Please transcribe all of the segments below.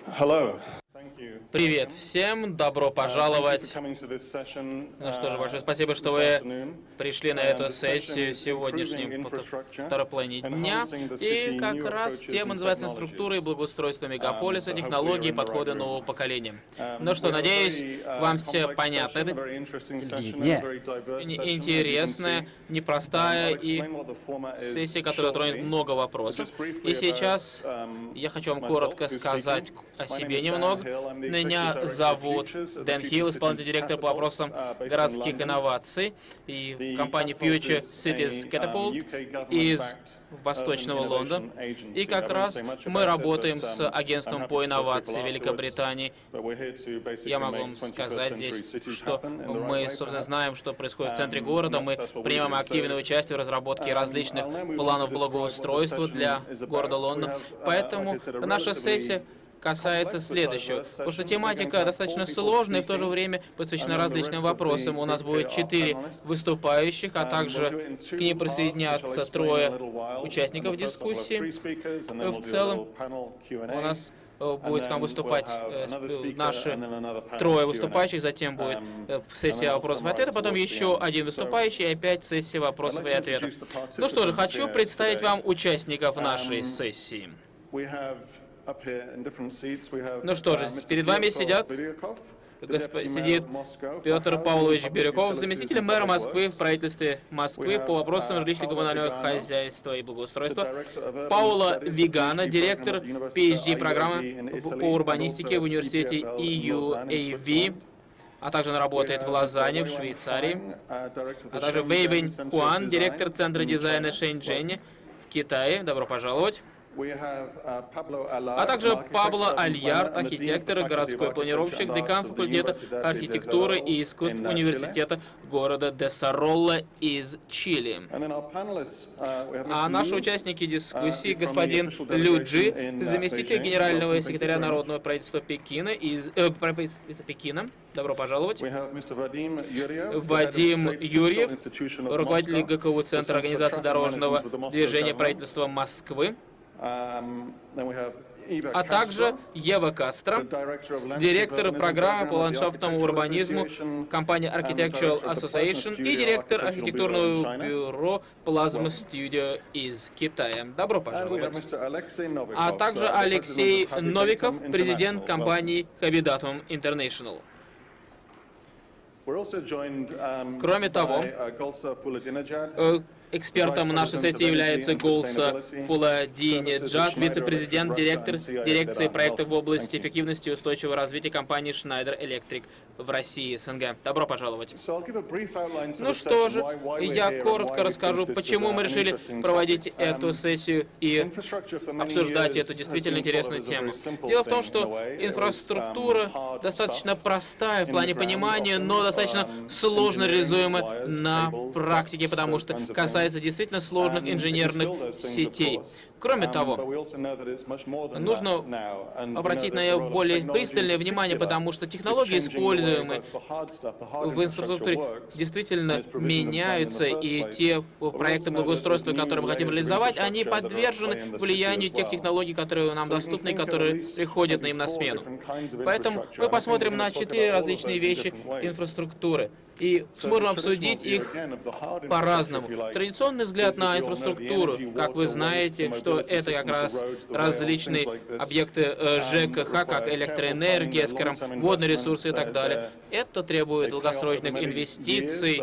Привет всем, добро пожаловать. Ну что же, большое спасибо, что вы пришли на эту сессию сегодняшнем второй половине дня. И как раз тема называется «Инфраструктура и благоустройство мегаполиса, технологии, подходы нового поколения». Ну что, надеюсь, вам все понятно. Это интересная, непростая и сессия, которая тронет много вопросов. И сейчас я хочу вам коротко сказать о себе немного. Меня зовут Дэн Хилл, исполнительный директор по вопросам городских инноваций и в компании Future Cities Catapult из Восточного Лондона. И как раз мы работаем с агентством по инновации Великобритании. Я могу вам сказать здесь, что мы, собственно, знаем, что происходит в центре города. Мы принимаем активное участие в разработке различных планов благоустройства для города Лондона. Поэтому наша сессия касается следующего. Потому что тематика достаточно сложная и в то же время посвящена различным вопросам. У нас будет 4 выступающих, а также к ним присоединятся 3 участников дискуссии. В целом у нас будет выступать наши 3 выступающих, затем будет сессия вопросов и ответов, потом еще 1 выступающий и опять сессия вопросов и ответов. Ну что же, хочу представить вам участников нашей сессии. Ну что же, перед вами сидит Петр Павлович Бирюков, заместитель мэра Москвы в правительстве Москвы по вопросам жилищно-коммунального хозяйства и благоустройства, Паула Вигана, директор PhD-программы по урбанистике в университете EUAV, а также она работает в Лозанне, в Швейцарии, а также Вэйвэнь Хуан, директор Центра дизайна Шэньчжэня в Китае. Добро пожаловать. А также Пабло Альяр, архитектор и городской планировщик, декан факультета архитектуры и искусств университета города Десаролла из Чили. А наши участники дискуссии: господин Лю Джи, заместитель генерального секретаря Народного правительства Пекина Пекина. Добро пожаловать. Вадим Юрьев, руководитель ГКУ Центра организации дорожного движения правительства Москвы. А также Ева Кастро, директор программы по ландшафтному урбанизму компании Architectural Association и директор архитектурного бюро Plasma Studio из Китая. Добро пожаловать. А также Алексей Новиков, президент компании Habidatum International. Кроме того, экспертом нашей сессии является Голса Фуладинеджад, вице-президент, директор дирекции проектов в области эффективности и устойчивого развития компании Schneider Electric в России, СНГ. Добро пожаловать. Ну что же, я коротко расскажу, почему мы решили проводить эту сессию и обсуждать эту действительно интересную тему. Дело в том, что инфраструктура достаточно простая в плане понимания, но достаточно сложно реализуема на практике, потому что касается действительно сложных инженерных сетей. Кроме того, нужно обратить на нее более пристальное внимание, потому что технологии, используемые в инфраструктуре, действительно меняются, и те проекты благоустройства, которые мы хотим реализовать, они подвержены влиянию тех технологий, которые нам доступны и которые приходят им на смену. Поэтому мы посмотрим на 4 различные вещи инфраструктуры и сможем обсудить их по-разному. Традиционный взгляд на инфраструктуру, как вы знаете, что это как раз различные объекты ЖКХ, как электроэнергия, скажем, водные ресурсы и так далее. Это требует долгосрочных инвестиций,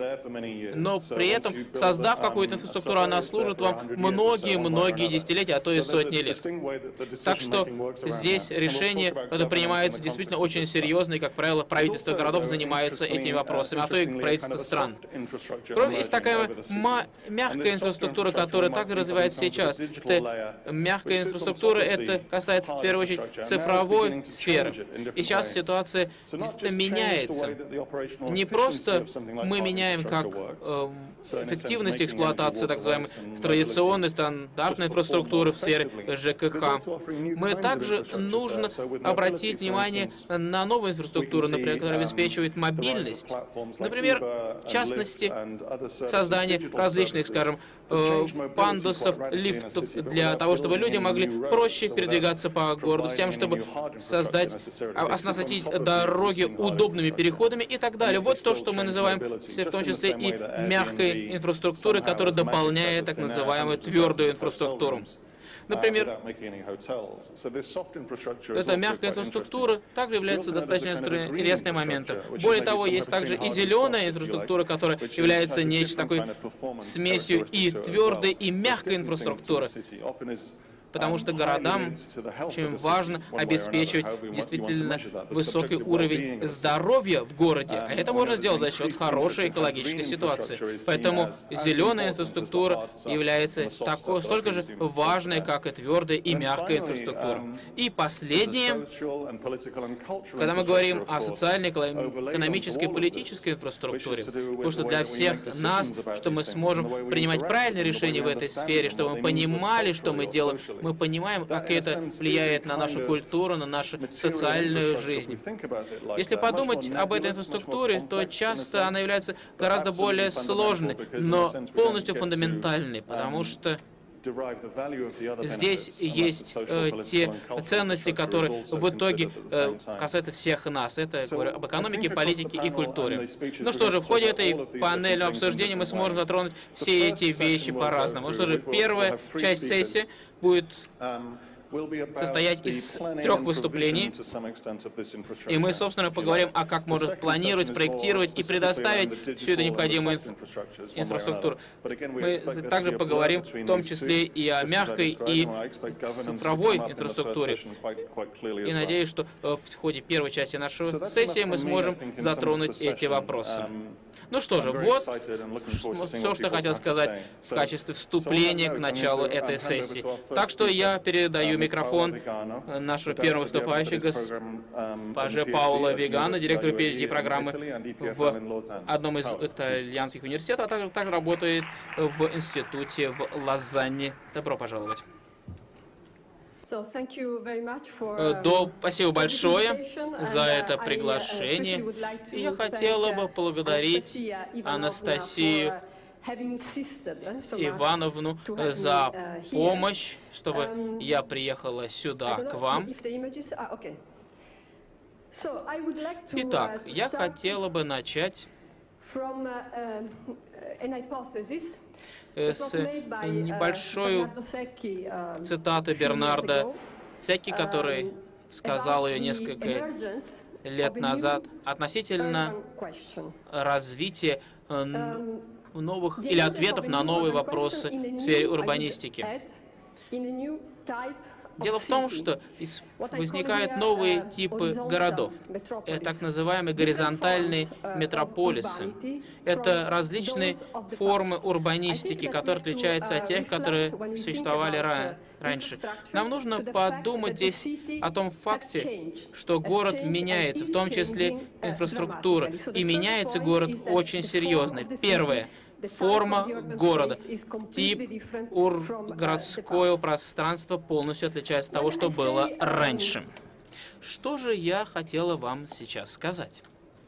но при этом, создав какую-то инфраструктуру, она служит вам многие-многие десятилетия, а то и сотни лет. Так что здесь решение это принимается действительно очень серьезно, и, как правило, правительство городов занимается этими вопросами, а то и правительство стран. Кроме есть такая мягкая инфраструктура, которая также развивается сейчас. Это мягкая инфраструктура, это касается в первую очередь цифровой сферы. И сейчас ситуация действительно меняется. Не просто мы меняем как эффективность эксплуатации, так называемой традиционной, стандартной инфраструктуры в сфере ЖКХ. Мы также нужно обратить внимание на новую инфраструктуру, например, которая обеспечивает мобильность. Например, в частности, создание различных, скажем, пандусов, лифтов, для того, чтобы люди могли проще передвигаться по городу, с тем, чтобы оснастить дороги удобными переходами и так далее. Вот то, что мы называем в том числе и мягкой инфраструктурой, которая дополняет так называемую твердую инфраструктуру. Например, эта мягкая инфраструктура также является достаточно интересным моментом. Более того, есть также и зеленая инфраструктура, которая является нечто такой смесью и твердой, и мягкой инфраструктуры. Потому что городам очень важно обеспечивать действительно высокий уровень здоровья в городе. А это можно сделать за счет хорошей экологической ситуации. Поэтому зеленая инфраструктура является столько же важной, как и твердая и мягкая инфраструктура. И последнее, когда мы говорим о социальной, экономической и политической инфраструктуре, потому что для всех нас, что мы сможем принимать правильные решения в этой сфере, чтобы мы понимали, что мы делаем, мы понимаем, как это влияет на нашу культуру, на нашу социальную жизнь. Если подумать об этой инфраструктуре, то часто она является гораздо более сложной, но полностью фундаментальной, потому что здесь есть те ценности, которые в итоге касаются всех нас. Это, я говорю, об экономике, политике и культуре. Ну что же, в ходе этой панели обсуждения мы сможем затронуть все эти вещи по-разному. Ну что же, первая часть сессии будет состоять из 3 выступлений, и мы, собственно, поговорим о как можно планировать, проектировать и предоставить всю эту необходимую инфраструктуру. Мы также поговорим в том числе и о мягкой и цифровой инфраструктуре. И надеюсь, что в ходе первой части нашей сессии мы сможем затронуть эти вопросы. Ну что же, вот все, что я хотел сказать в качестве вступления к началу этой сессии. Так что я передаю микрофон нашему первому выступающему, госпоже Пауло Вегано, директору PhD-программы в одном из итальянских университетов, а также работает в институте в Лозанне. Добро пожаловать. Спасибо большое за это приглашение. И я хотела бы поблагодарить Анастасию Ивановну за помощь, чтобы я приехала сюда, к вам. Итак, я хотела бы начать с небольшой цитаты Бернардо Секки, который сказал ее несколько лет назад относительно развития новых или ответов на новые вопросы в сфере урбанистики. Дело в том, что возникают новые типы городов, так называемые горизонтальные метрополисы. Это различные формы урбанистики, которые отличаются от тех, которые существовали раньше. Нам нужно подумать здесь о том факте, что город меняется, в том числе инфраструктура, и меняется город очень серьезно. Первое. Форма города, тип городского пространства полностью отличается от того, что было раньше. Что же я хотела вам сейчас сказать?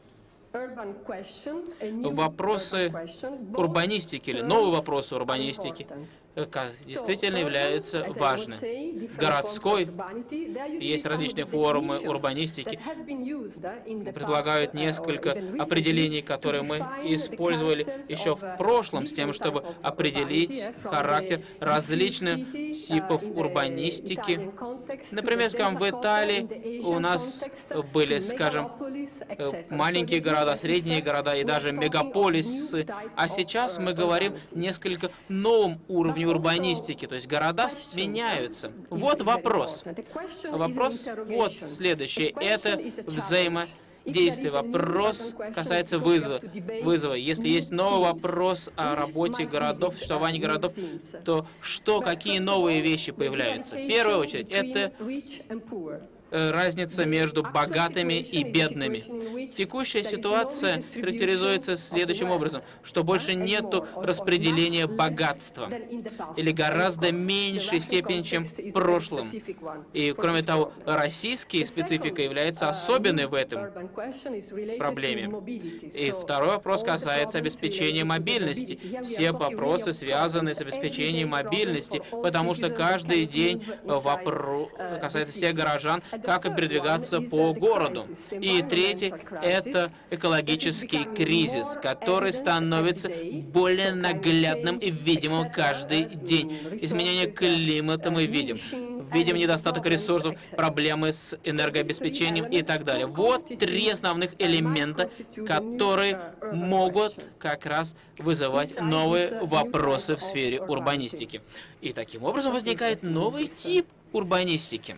Вопросы урбанистики или новые вопросы урбанистики действительно являются важными. Городской, есть различные формы урбанистики, предлагают несколько определений, которые мы использовали еще в прошлом, с тем, чтобы определить характер различных типов урбанистики. Например, скажем, в Италии у нас были, скажем, маленькие города, средние города и даже мегаполисы, а сейчас мы говорим несколько новом уровне урбанистики, то есть города меняются. Вот вопрос. Вопрос вот следующий. Это взаимодействие. Вопрос касается вызова. Если есть новый вопрос о работе городов, существовании городов, то какие новые вещи появляются? В первую очередь, это разница между богатыми и бедными. Текущая ситуация характеризуется следующим образом, что больше нету распределения богатства, или гораздо меньшей степени, чем в прошлом. И, кроме того, российская специфика является особенной в этом проблеме. И второй вопрос касается обеспечения мобильности. Все вопросы связаны с обеспечением мобильности, потому что каждый день вопрос касается всех горожан, как им передвигаться по городу. И третий — это экологический кризис, который становится более наглядным и видимым каждый день. Изменение климата мы видим. Видим недостаток ресурсов, проблемы с энергообеспечением и так далее. Вот три основных элемента, которые могут как раз вызывать новые вопросы в сфере урбанистики. И таким образом возникает новый тип урбанистики.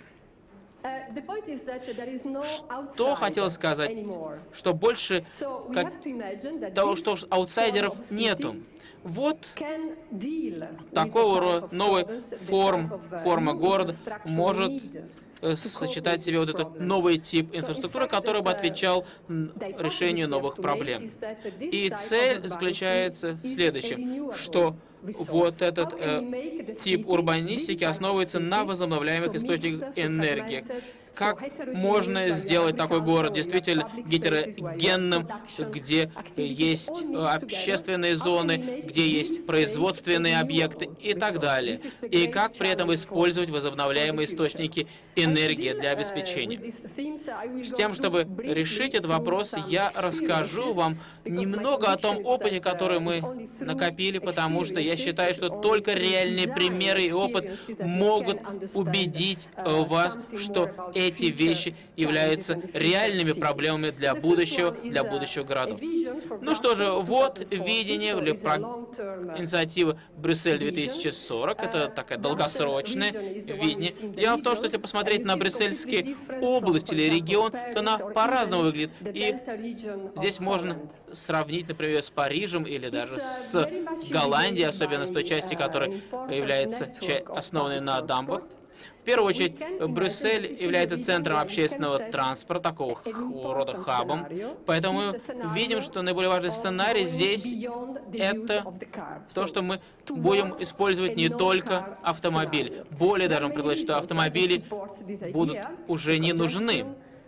Что хотел сказать? Что больше того, что аутсайдеров нету. Вот такого рода новой форма города может сочетать в себе вот этот новый тип инфраструктуры, который бы отвечал решению новых проблем. И цель заключается в следующем, что вот этот тип урбанистики основывается на возобновляемых источниках энергии. Как можно сделать такой город действительно гетерогенным, где есть общественные зоны, где есть производственные объекты и так далее. И как при этом использовать возобновляемые источники энергии для обеспечения. С тем, чтобы решить этот вопрос, я расскажу вам немного о том опыте, который мы накопили, потому что я считаю, что только реальные примеры и опыт могут убедить вас, что эти вещи являются реальными проблемами для будущего городов. Ну что же, вот видение или инициатива Брюссель 2040. Это такая долгосрочное видение. Дело в том, что если посмотреть на брюссельские области или регион, то она по-разному выглядит. И здесь можно сравнить, например, с Парижем или даже с Голландией, особенно с той части, которая является основанной на дамбах. В первую очередь, Брюссель является центром общественного транспорта, такого рода хабом. Поэтому мы видим, что наиболее важный сценарий здесь — это то, что мы будем использовать не только автомобили. Более даже мы предложим, что автомобили будут уже не нужны.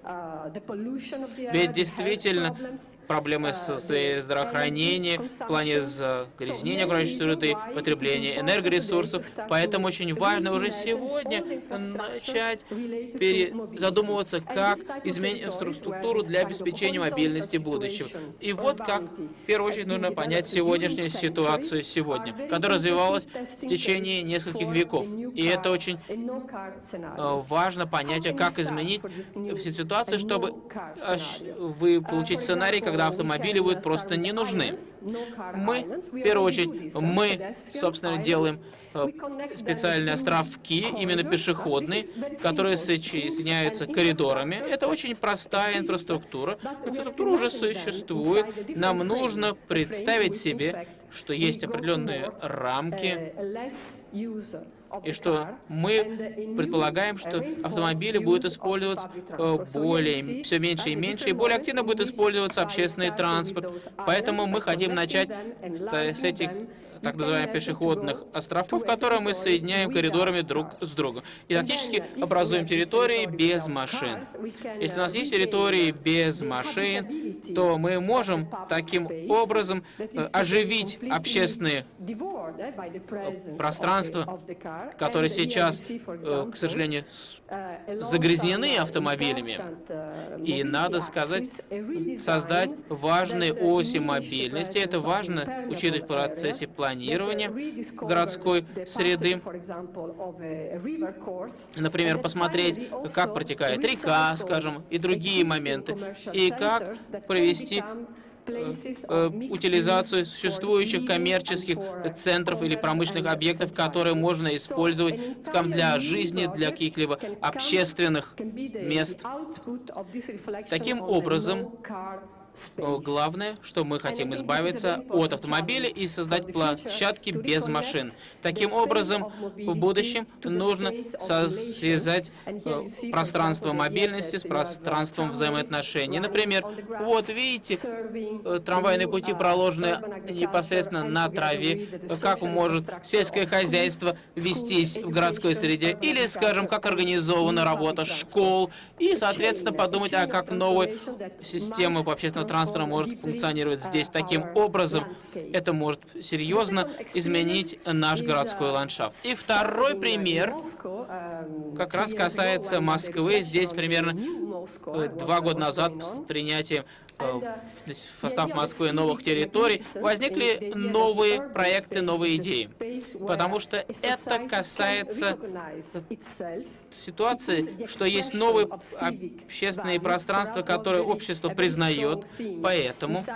Ведь действительно проблемы с здравоохранением, в плане загрязнения окружающей среды, потребления энергоресурсов. Поэтому очень важно уже сегодня начать задумываться, как изменить инфраструктуру для обеспечения мобильности будущего. И вот как, в первую очередь, нужно понять сегодняшнюю ситуацию сегодня, которая развивалась в течение нескольких веков. И это очень важно понять, как изменить ситуацию, чтобы получить сценарий, когда автомобили будут просто не нужны. Мы, в первую очередь, собственно, делаем специальные островки, именно пешеходные, которые соединяются коридорами. Это очень простая инфраструктура. Инфраструктура уже существует. Нам нужно представить себе, что есть определенные рамки, и что мы предполагаем, что автомобили будут использоваться все меньше и меньше, и более активно будет использоваться общественный транспорт. Поэтому мы хотим начать с этих так называемых пешеходных островков, которые мы соединяем коридорами друг с другом. И фактически образуем территории без машин. Если у нас есть территории без машин, то мы можем таким образом оживить общественные пространства, которые сейчас, к сожалению, загрязнены автомобилями. И надо сказать, создать важные оси мобильности. Это важно учитывать в процессе планирования городской среды. Например, посмотреть, как протекает река, скажем, и другие моменты. И как провести утилизацию существующих коммерческих центров или промышленных объектов, которые можно использовать, скажем, для жизни, для каких-либо общественных мест. Таким образом, Главное, что мы хотим избавиться от автомобиля и создать площадки без машин. Таким образом, в будущем нужно связать пространство мобильности с пространством взаимоотношений. Например, вот видите, трамвайные пути проложены непосредственно на траве. Как может сельское хозяйство вестись в городской среде? Или, скажем, как организована работа школ. И, соответственно, подумать, а как новая система по общественному транспорту может функционировать здесь. Таким образом, это может серьезно изменить наш городской ландшафт. И второй пример как раз касается Москвы. Здесь примерно 2 года назад с принятием в состав Москвы новых территорий возникли новые проекты, новые идеи. Потому что это касается ситуации, что есть новые общественные пространства, которые общество признает. Поэтому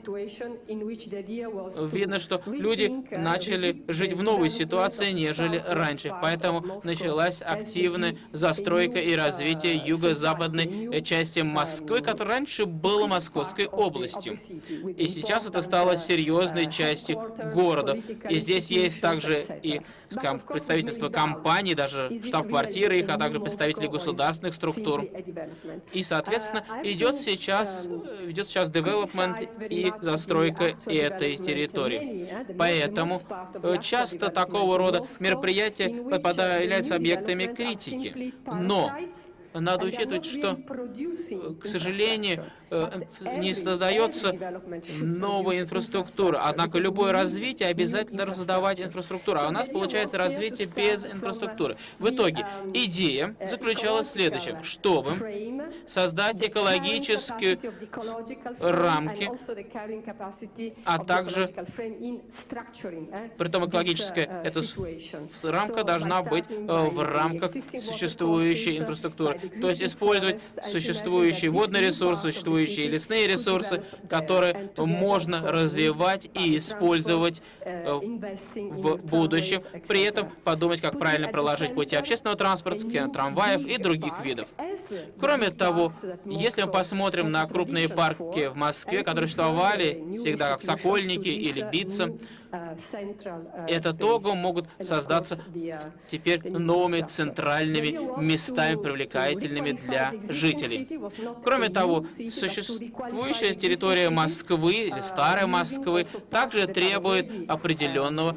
видно, что люди начали жить в новой ситуации, нежели раньше. Поэтому началась активная застройка и развитие юго-западной части Москвы, которая раньше была Московской областью. И сейчас это стало серьезной частью города. И здесь есть также и представительство компаний, даже штаб-квартиры их, а также представители государственных структур. И, соответственно, ведет сейчас development и застройка этой территории. Поэтому часто такого рода мероприятия являются объектами критики. Но надо учитывать, что, к сожалению, не создается новая инфраструктура. Однако любое развитие обязательно должно создавать инфраструктуру. А у нас получается развитие без инфраструктуры. В итоге идея заключалась в следующем: чтобы создать экологические рамки, а также, притом экологическая эта рамка должна быть в рамках существующей инфраструктуры. То есть использовать существующие водные ресурсы, существующие лесные ресурсы, которые можно развивать и использовать в будущем. При этом подумать, как правильно проложить пути общественного транспорта, трамваев и других видов. Кроме того, если мы посмотрим на крупные парки в Москве, которые существовали всегда как Сокольники или Битца, это того могут создаться теперь новыми центральными местами, привлекательными для жителей. Кроме того, существующая территория Москвы, или старой Москвы, также требует определенного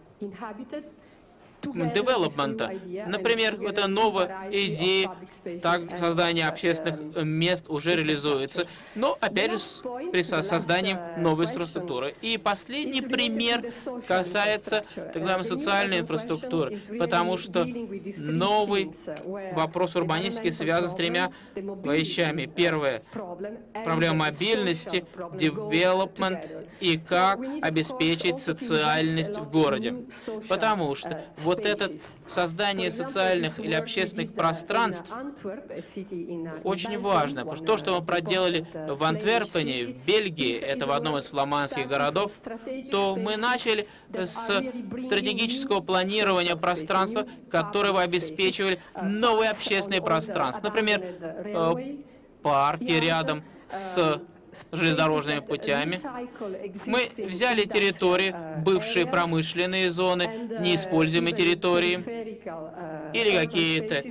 девелопмента. Например, эта новая идея создания общественных мест уже реализуется, но, опять же, при создании новой инфраструктуры. И последний пример касается так называемой социальной инфраструктуры, потому что новый вопрос урбанистики связан с 3 вещами. Первое — проблема мобильности, девелопмент и как обеспечить социальность в городе. Потому что вот это создание социальных или общественных пространств очень важно. Потому что то, что мы проделали в Антверпене, в Бельгии, это в одном из фламандских городов, то мы начали с стратегического планирования пространства, которое обеспечивали новые общественные пространства. Например, парки рядом с железнодорожными путями. Мы взяли территории, бывшие промышленные зоны, неиспользуемые территории, или какие-то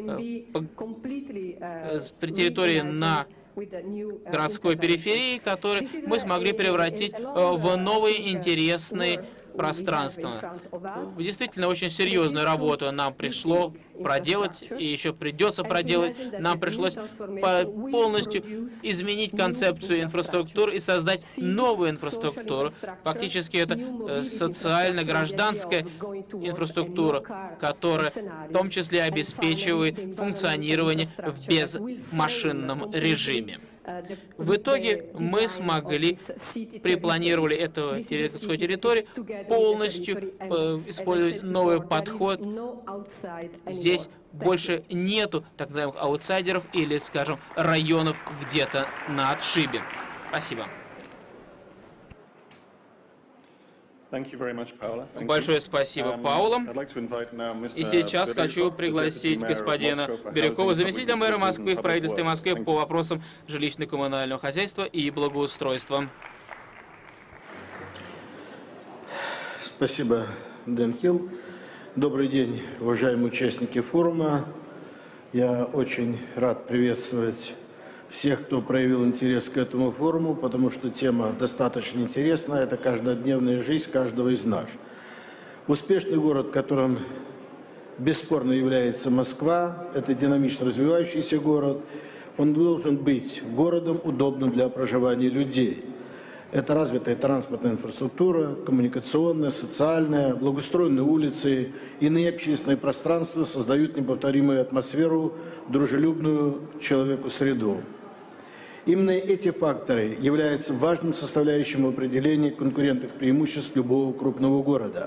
территории на городской периферии, которые мы смогли превратить в новые интересные пространства. Действительно, очень серьезную работу нам пришло проделать, и еще придется проделать. Нам пришлось полностью изменить концепцию инфраструктуры и создать новую инфраструктуру. Фактически это социально-гражданская инфраструктура, которая в том числе обеспечивает функционирование в безмашинном режиме. В итоге мы смогли, припланировали эту городскую территорию, полностью использовать новый подход. Здесь больше нету так называемых аутсайдеров или, скажем, районов где-то на отшибе. Спасибо. Большое спасибо, Паула. И сейчас хочу пригласить господина Бирюкова, заместителя мэра Москвы в правительстве Москвы по вопросам жилищно-коммунального хозяйства и благоустройства. Спасибо, Дэн Хилл. Добрый день, уважаемые участники форума. Я очень рад приветствовать всех, кто проявил интерес к этому форуму, потому что тема достаточно интересная. Это каждодневная жизнь каждого из нас. Успешный город, которым бесспорно является Москва, это динамично развивающийся город. Он должен быть городом, удобным для проживания людей. Это развитая транспортная инфраструктура, коммуникационная, социальная, благоустроенные улицы, иные общественные пространства создают неповторимую атмосферу, дружелюбную человеку среду. Именно эти факторы являются важным составляющим определения конкурентных преимуществ любого крупного города.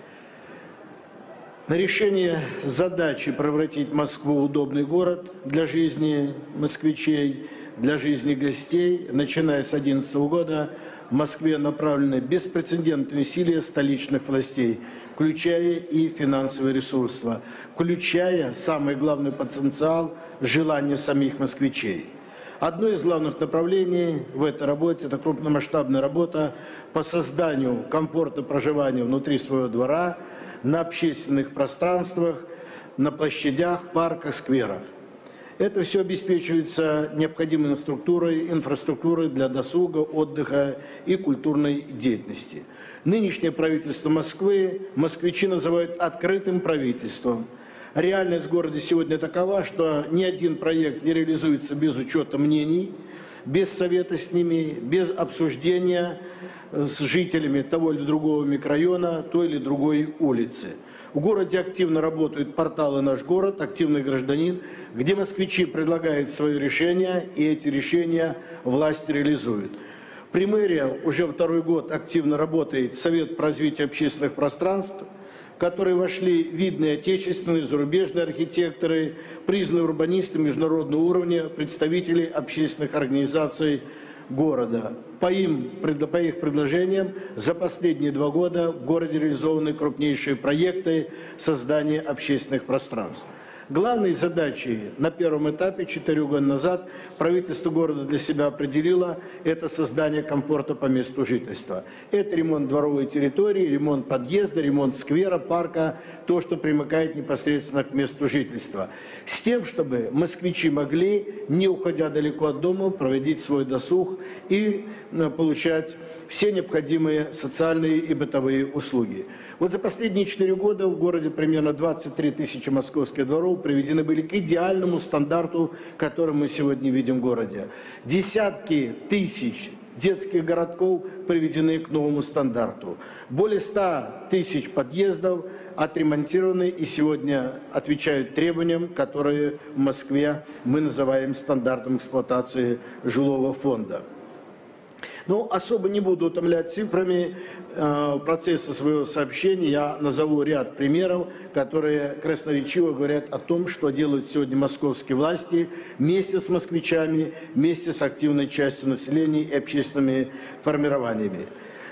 На решение задачи превратить Москву в удобный город для жизни москвичей, для жизни гостей, начиная с 2011 года, в Москве направлены беспрецедентные усилия столичных властей, включая и финансовые ресурсы, включая самый главный потенциал – желание самих москвичей. Одно из главных направлений в этой работе – это крупномасштабная работа по созданию комфорта проживания внутри своего двора, на общественных пространствах, на площадях, парках, скверах. Это все обеспечивается необходимой инфраструктурой для досуга, отдыха и культурной деятельности. Нынешнее правительство Москвы москвичи называют открытым правительством. Реальность в городе сегодня такова, что ни один проект не реализуется без учета мнений, без совета с ними, без обсуждения с жителями того или другого микрорайона, той или другой улицы. В городе активно работают порталы «Наш город», «Активный гражданин», где москвичи предлагают свои решения, и эти решения власть реализует. При мэрии уже второй год активно работает Совет по развитию общественных пространств, в который вошли видные отечественные, зарубежные архитекторы, признанные урбанисты международного уровня, представители общественных организаций города. По их предложениям за последние 2 года в городе реализованы крупнейшие проекты создания общественных пространств. Главной задачей на первом этапе 4 года назад правительство города для себя определило – это создание комфорта по месту жительства. Это ремонт дворовой территории, ремонт подъезда, ремонт сквера, парка, то, что примыкает непосредственно к месту жительства. С тем, чтобы москвичи могли, не уходя далеко от дома, проводить свой досуг и получать все необходимые социальные и бытовые услуги. Вот за последние 4 года в городе примерно 23 тысячи московских дворов приведены были к идеальному стандарту, который мы сегодня видим в городе. Десятки тысяч детских городков приведены к новому стандарту. Более 100 тысяч подъездов отремонтированы и сегодня отвечают требованиям, которые в Москве мы называем стандартом эксплуатации жилого фонда. Ну, особо не буду утомлять цифрами процесса своего сообщения. Я назову ряд примеров, которые красноречиво говорят о том, что делают сегодня московские власти вместе с москвичами, вместе с активной частью населения и общественными формированиями.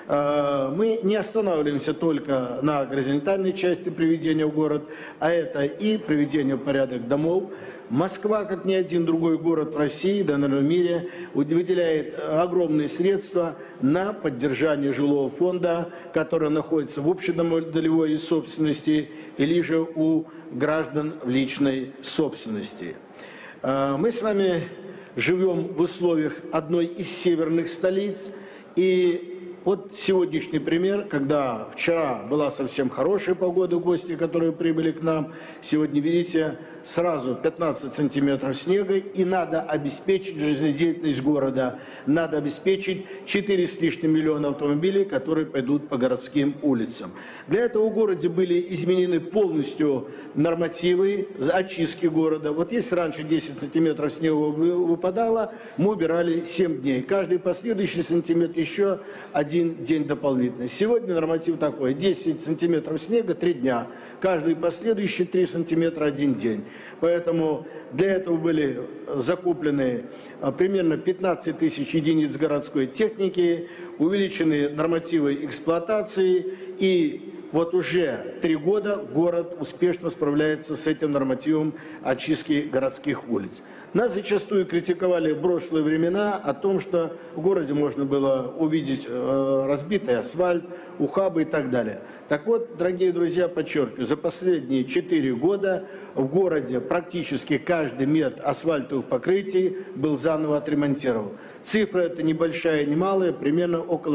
Мы не останавливаемся только на горизонтальной части приведения в город, а это и приведение в порядок домов. Москва, как ни один другой город в России, да, наверное, в мире, выделяет огромные средства на поддержание жилого фонда, который находится в общедолевой собственности или же у граждан в личной собственности. Мы с вами живем в условиях одной из северных столиц, и вот сегодняшний пример, когда вчера была совсем хорошая погода, гости, которые прибыли к нам, сегодня, видите, сразу 15 сантиметров снега, и надо обеспечить жизнедеятельность города, надо обеспечить 4 с лишним миллиона автомобилей, которые пойдут по городским улицам. Для этого в городе были изменены полностью нормативы очистки города. Вот если раньше 10 сантиметров снега выпадало, мы убирали 7 дней. Каждый последующий сантиметр еще 1 1 день дополнительно. Сегодня норматив такой: 10 сантиметров снега 3 дня, каждый последующий 3 сантиметра 1 день. Поэтому для этого были закуплены примерно 15 тысяч единиц городской техники, увеличены нормативы эксплуатации, и вот уже 3 года город успешно справляется с этим нормативом очистки городских улиц. Нас зачастую критиковали в прошлые времена о том, что в городе можно было увидеть разбитый асфальт, ухабы и так далее. Так вот, дорогие друзья, подчеркиваю, за последние 4 года в городе практически каждый метр асфальтовых покрытий был заново отремонтирован. Цифра эта небольшая, немалая, примерно около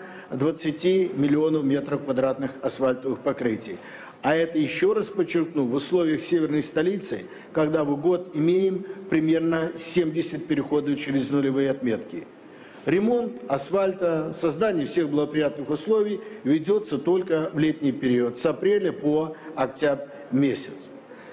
120 миллионов метров квадратных асфальтовых покрытий. А это, еще раз подчеркну, в условиях северной столицы, когда в год имеем примерно 70 переходов через нулевые отметки. Ремонт асфальта, создание всех благоприятных условий ведется только в летний период, с апреля по октябрь месяц.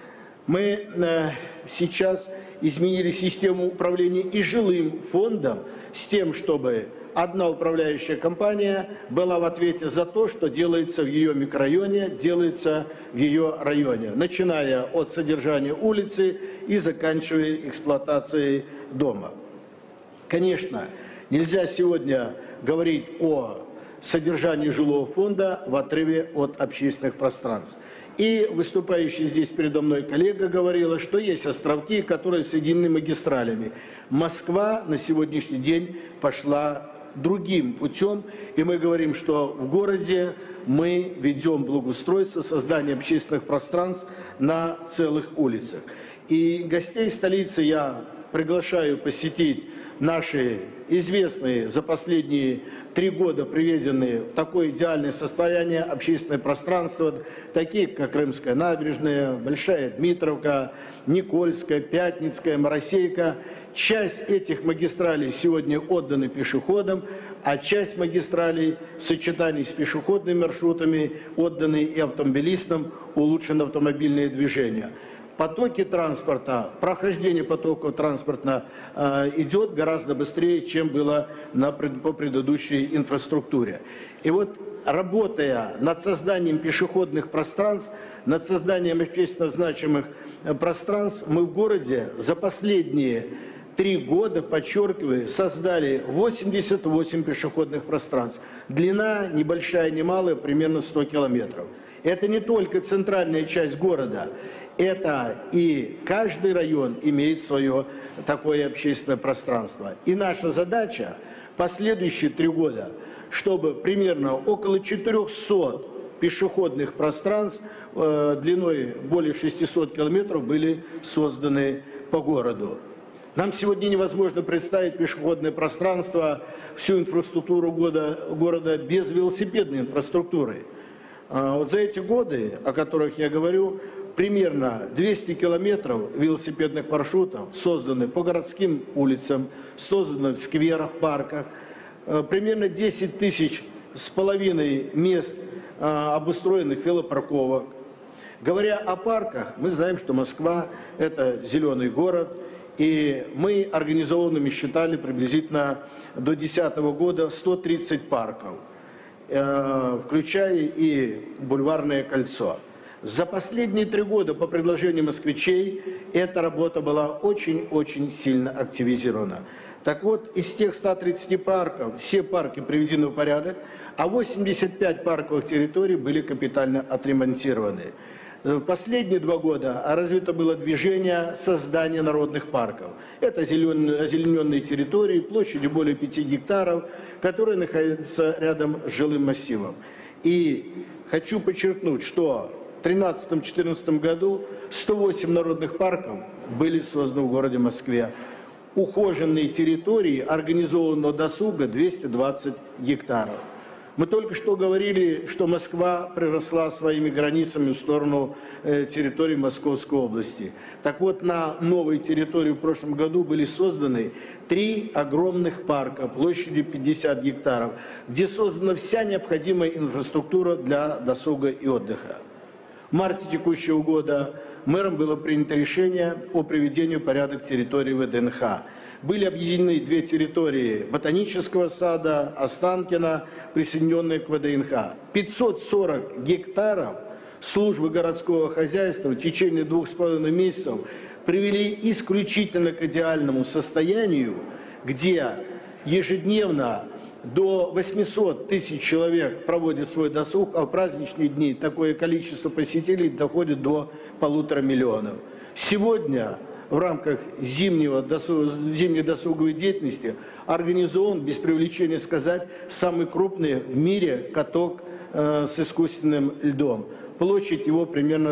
Мы сейчас изменили систему управления и жилым фондом с тем, чтобы одна управляющая компания была в ответе за то, что делается в ее микрорайоне, делается в ее районе, начиная от содержания улицы и заканчивая эксплуатацией дома. Конечно, нельзя сегодня говорить о содержании жилого фонда в отрыве от общественных пространств. И выступающий здесь передо мной коллега говорила, что есть островки, которые соединены магистралями. Москва на сегодняшний день пошла другим путем, и мы говорим, что в городе мы ведем благоустройство, создание общественных пространств на целых улицах. И гостей столицы я приглашаю посетить наши известные за последние 3 года приведенные в такое идеальное состояние общественное пространство, такие как Крымская набережная, Большая Дмитровка, Никольская, Пятницкая, Моросейка. Часть этих магистралей сегодня отданы пешеходам, а часть магистралей в сочетании с пешеходными маршрутами отданы и автомобилистам, улучшено автомобильное движение. Потоки транспорта, прохождение потоков транспорта идет гораздо быстрее, чем было по предыдущей инфраструктуре. И вот, работая над созданием пешеходных пространств, над созданием общественно значимых пространств, мы в городе за последние 3 года, подчеркиваю, создали 88 пешеходных пространств. Длина небольшая, немалая, примерно 100 километров. Это не только центральная часть города. Это и каждый район имеет свое такое общественное пространство. И наша задача последующие 3 года, чтобы примерно около 400 пешеходных пространств длиной более 600 километров были созданы по городу. Нам сегодня невозможно представить пешеходное пространство, всю инфраструктуру города без велосипедной инфраструктуры. Вот за эти годы, о которых я говорю, примерно 200 километров велосипедных маршрутов созданы по городским улицам, созданы в скверах, парках, примерно 10 тысяч с половиной мест обустроенных велопарковок. Говоря о парках, мы знаем, что Москва – это зеленый город, и мы организованными считали приблизительно до 2010 года 130 парков, включая и Бульварное кольцо. За последние 3 года по предложению москвичей эта работа была очень-очень сильно активизирована. Так вот, из тех 130 парков все парки приведены в порядок, а 85 парковых территорий были капитально отремонтированы. В последние 2 года развито было движение создания народных парков. Это озелененные территории площадью более 5 гектаров, которые находятся рядом с жилым массивом. И хочу подчеркнуть, что в 2013-2014 году 108 народных парков были созданы в городе Москве. Ухоженные территории организованного досуга 220 гектаров. Мы только что говорили, что Москва приросла своими границами в сторону территории Московской области. Так вот, на новой территории в прошлом году были созданы 3 огромных парка площадью 50 гектаров, где создана вся необходимая инфраструктура для досуга и отдыха. В марте текущего года мэром было принято решение о приведении в порядок территории ВДНХ. Были объединены две территории Ботанического сада, Останкино, присоединенные к ВДНХ. 540 гектаров службы городского хозяйства в течение 2,5 месяцев привели исключительно к идеальному состоянию, где ежедневно до 800 тысяч человек проводят свой досуг, а в праздничные дни такое количество посетителей доходит до 1,5 миллиона. Сегодня в рамках зимней досуговой деятельности организован, без преувеличения сказать, самый крупный в мире каток с искусственным льдом. Площадь его примерно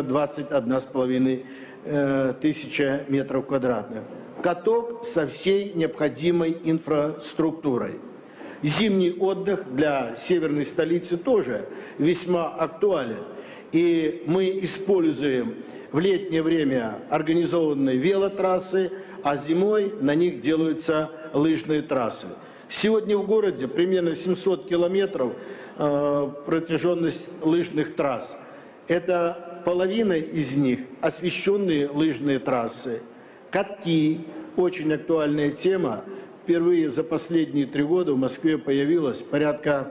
21,5 тысяча метров квадратных. Каток со всей необходимой инфраструктурой. Зимний отдых для северной столицы тоже весьма актуален. И мы используем в летнее время организованные велотрассы, а зимой на них делаются лыжные трассы. Сегодня в городе примерно 700 километров протяженность лыжных трасс. Это половина из них освещенные лыжные трассы. Катки – очень актуальная тема. Впервые за последние 3 года в Москве появилось порядка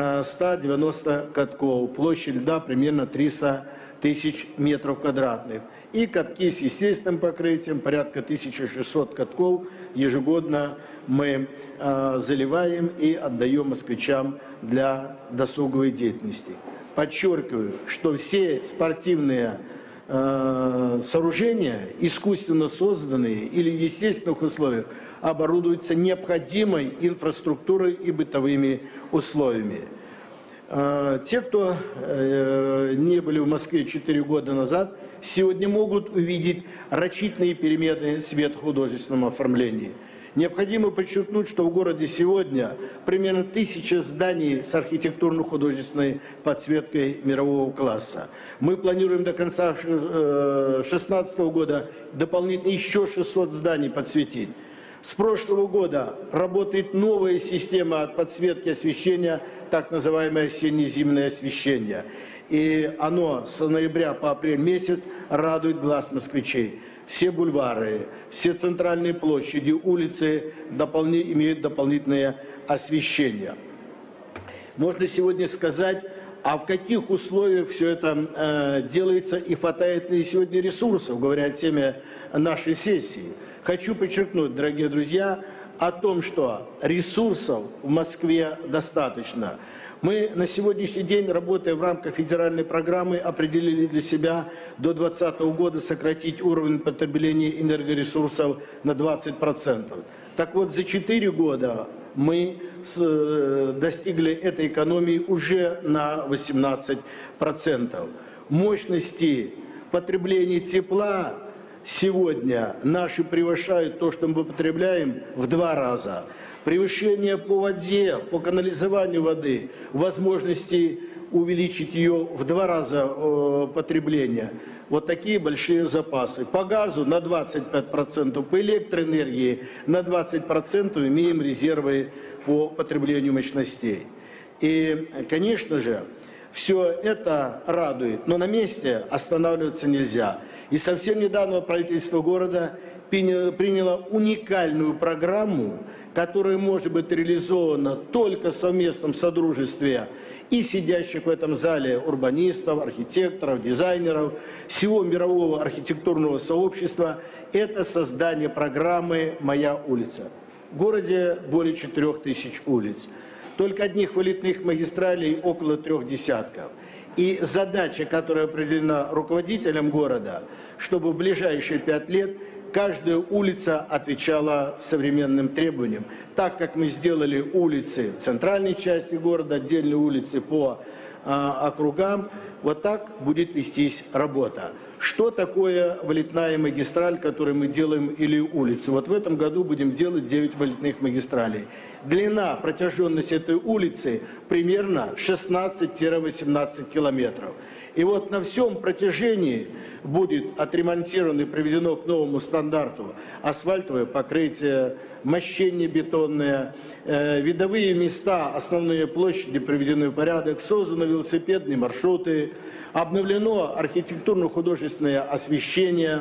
190 катков. Площадь льда примерно 300 тысяч метров квадратных. И катки с естественным покрытием, порядка 1600 катков ежегодно мы заливаем и отдаем москвичам для досуговой деятельности. Подчеркиваю, что все спортивные сооружения, искусственно созданные или в естественных условиях, оборудуются необходимой инфраструктурой и бытовыми условиями. Те, кто не были в Москве 4 года назад, сегодня могут увидеть рачительные перемены светохудожественном оформлении. Необходимо подчеркнуть, что в городе сегодня примерно 1000 зданий с архитектурно-художественной подсветкой мирового класса. Мы планируем до конца 2016 года дополнительно еще 600 зданий подсветить. С прошлого года работает новая система подсветки освещения, так называемое осенне-зимнее освещение. И оно с ноября по апрель месяц радует глаз москвичей. Все бульвары, все центральные площади, улицы имеют дополнительное освещение. Можно сегодня сказать, а в каких условиях все это делается и хватает ли сегодня ресурсов, говоря о теме нашей сессии. Хочу подчеркнуть, дорогие друзья, о том, что ресурсов в Москве достаточно. Мы на сегодняшний день, работая в рамках федеральной программы, определили для себя до 2020 года сократить уровень потребления энергоресурсов на 20%. Так вот, за 4 года мы достигли этой экономии уже на 18%. Мощности потребления тепла сегодня наши превышают то, что мы потребляем, в 2 раза. Превышение по воде, по канализованию воды, возможности увеличить ее в 2 раза потребления. Вот такие большие запасы. По газу на 25%, по электроэнергии на 20% имеем резервы по потреблению мощностей. И, конечно же, все это радует, но на месте останавливаться нельзя. И совсем недавно правительство города приняло уникальную программу, которая может быть реализована только в совместном содружестве и сидящих в этом зале урбанистов, архитекторов, дизайнеров, всего мирового архитектурного сообщества. Это создание программы «Моя улица». В городе более 4000 улиц. Только одних вылетных магистралей около 3 десятков. И задача, которая определена руководителем города, чтобы в ближайшие 5 лет каждая улица отвечала современным требованиям. Так как мы сделали улицы в центральной части города, отдельные улицы по округам, вот так будет вестись работа. Что такое вылетная магистраль, которую мы делаем, или улицы? Вот в этом году будем делать 9 вылетных магистралей. Длина, протяженность этой улицы примерно 16-18 километров. И вот на всем протяжении будет отремонтировано и приведено к новому стандарту асфальтовое покрытие, мощение бетонное, видовые места, основные площади приведены в порядок, созданы велосипедные маршруты, обновлено архитектурно-художественное освещение,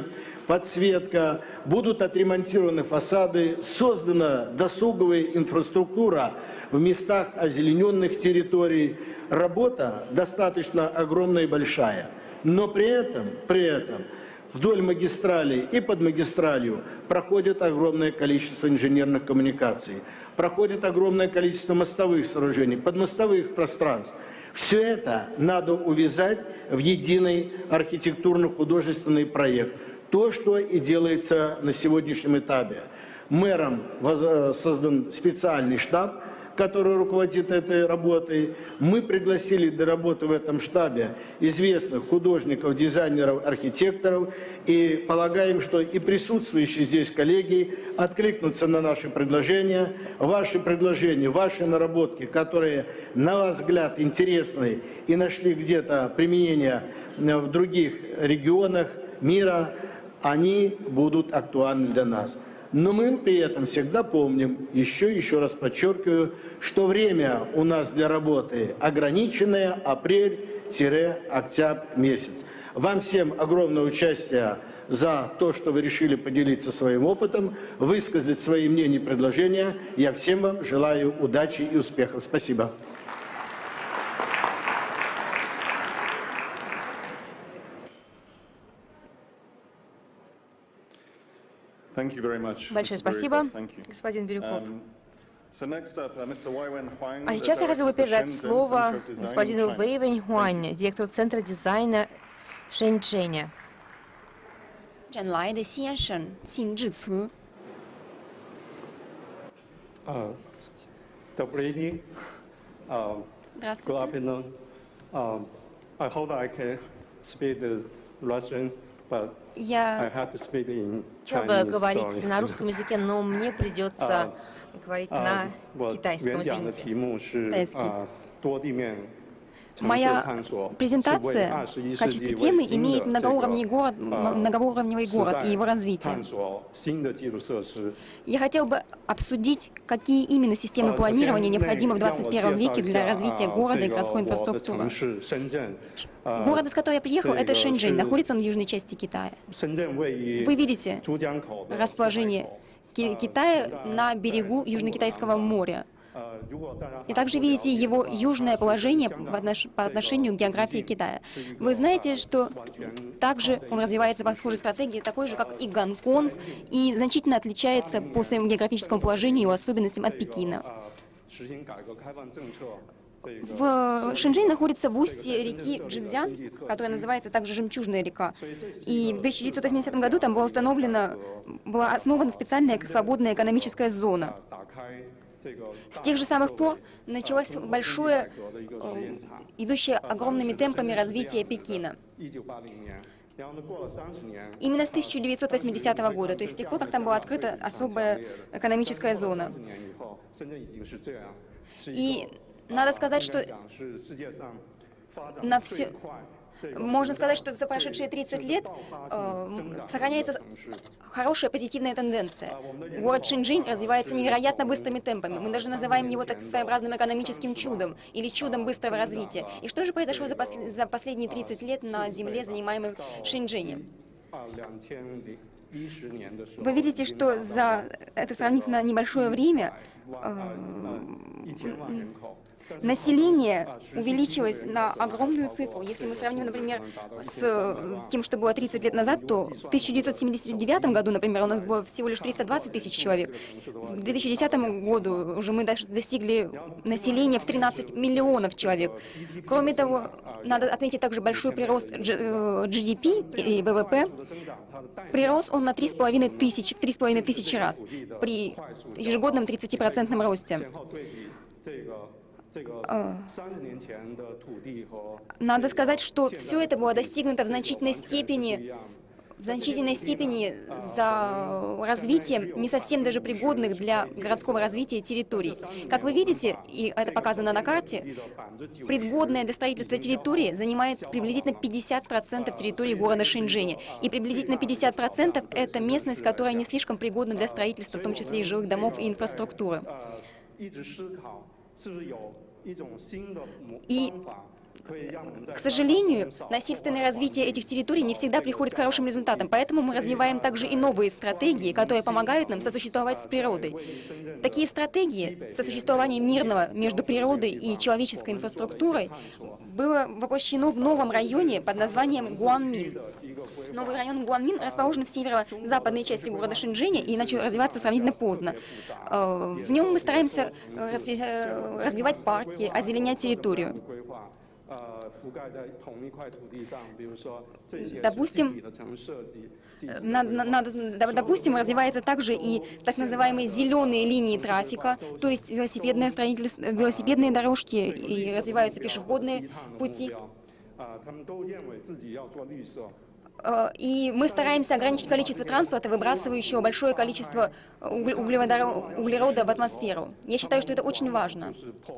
подсветка, будут отремонтированы фасады, создана досуговая инфраструктура в местах озелененных территорий. Работа достаточно огромная и большая. Но при этом вдоль магистрали и под магистралью проходит огромное количество инженерных коммуникаций, проходит огромное количество мостовых сооружений, подмостовых пространств. Все это надо увязать в единый архитектурно-художественный проект. То, что и делается на сегодняшнем этапе. Мэром создан специальный штаб, который руководит этой работой. Мы пригласили для работы в этом штабе известных художников, дизайнеров, архитекторов. И полагаем, что и присутствующие здесь коллеги откликнутся на наши предложения. Ваши предложения, ваши наработки, которые, на ваш взгляд, интересны и нашли где-то применение в других регионах мира, они будут актуальны для нас. Но мы при этом всегда помним, еще раз подчеркиваю, что время у нас для работы ограниченное, апрель-октябрь месяц. Вам всем огромное участие за то, что вы решили поделиться своим опытом, высказать свои мнения и предложения. Я всем вам желаю удачи и успехов. Спасибо. Большое спасибо, господин Бирюков. А сейчас я хотел бы передать слово господину Вэй Вэньхуань, директору Центра дизайна Шэньчжэня. Добрый день. Здравствуйте. I hope I can speak Russian, but Я хотел бы говорить на русском языке, но мне придется говорить на китайском, извините. Моя презентация в качестве темы имеет многоуровневый город и его развитие. Я хотел бы обсудить, какие именно системы планирования необходимы в 21 веке для развития города и городской инфраструктуры. Город, из которого я приехал, это Шэньчжэнь, находится он в южной части Китая. Вы видите расположение Китая на берегу Южно-Китайского моря. И также видите его южное положение по отношению к географии Китая. Вы знаете, что также он развивается по схожей стратегии, такой же, как и Гонконг, и значительно отличается по своему географическому положению и его особенностям от Пекина. В Шэньчжэнь находится в устье реки Чжэцзян, которая называется также Жемчужная река. И в 1980 году там была основана специальная свободная экономическая зона. С тех же самых пор началось большое, идущее огромными темпами развитие Пекина. Именно с 1980 года, то есть с тех пор, как там была открыта особая экономическая зона. И надо сказать, что можно сказать, что за прошедшие 30 лет сохраняется хорошая позитивная тенденция. Город Шэньчжэнь развивается невероятно быстрыми темпами. Мы даже называем его так своеобразным экономическим чудом или чудом быстрого развития. И что же произошло за последние 30 лет на земле, занимаемой Шэньчжэнем? Вы видите, что за это сравнительно небольшое время население увеличилось на огромную цифру. Если мы сравним, например, с тем, что было 30 лет назад, то в 1979 году, например, у нас было всего лишь 320 тысяч человек. В 2010 году уже мы достигли населения в 13 миллионов человек. Кроме того, надо отметить также большой прирост GDP и ВВП. Прирос он на 3,5 тысячи раз при ежегодном 30% росте. Надо сказать, что все это было достигнуто в значительной степени за развитием не совсем даже пригодных для городского развития территорий. Как вы видите, и это показано на карте, пригодная для строительства территория занимает приблизительно 50% территории города Шэньчжэня. И приблизительно 50% это местность, которая не слишком пригодна для строительства, в том числе и жилых домов и инфраструктуры. И к сожалению, насильственное развитие этих территорий не всегда приходит к хорошим результатам, поэтому мы развиваем также и новые стратегии, которые помогают нам сосуществовать с природой. Такие стратегии сосуществования мирного между природой и человеческой инфраструктурой было воплощено в новом районе под названием Гуанмин. Новый район Гуанмин расположен в северо-западной части города Шэньчжэня и начал развиваться сравнительно поздно. В нем мы стараемся развивать парки, озеленять территорию. Допустим, развиваются также и так называемые зеленые линии трафика, то есть велосипедное строительство, велосипедные дорожки, и развиваются пешеходные пути. И мы стараемся ограничить количество транспорта, выбрасывающего большое количество углерода в атмосферу. Я считаю, что это очень важно.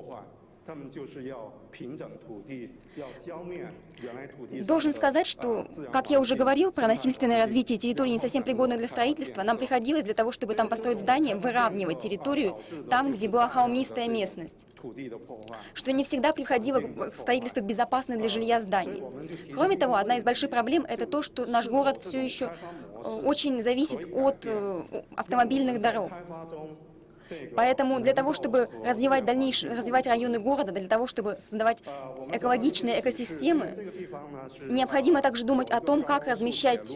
Должен сказать, что, как я уже говорил, про насильственное развитие территории, не совсем пригодной для строительства, нам приходилось для того, чтобы там построить здание, выравнивать территорию там, где была холмистая местность, что не всегда приходило к строительству безопасных для жилья зданий. Кроме того, одна из больших проблем — это то, что наш город все еще очень зависит от автомобильных дорог. Поэтому для того, чтобы развивать районы города, для того, чтобы создавать экологичные экосистемы, необходимо также думать о том, как размещать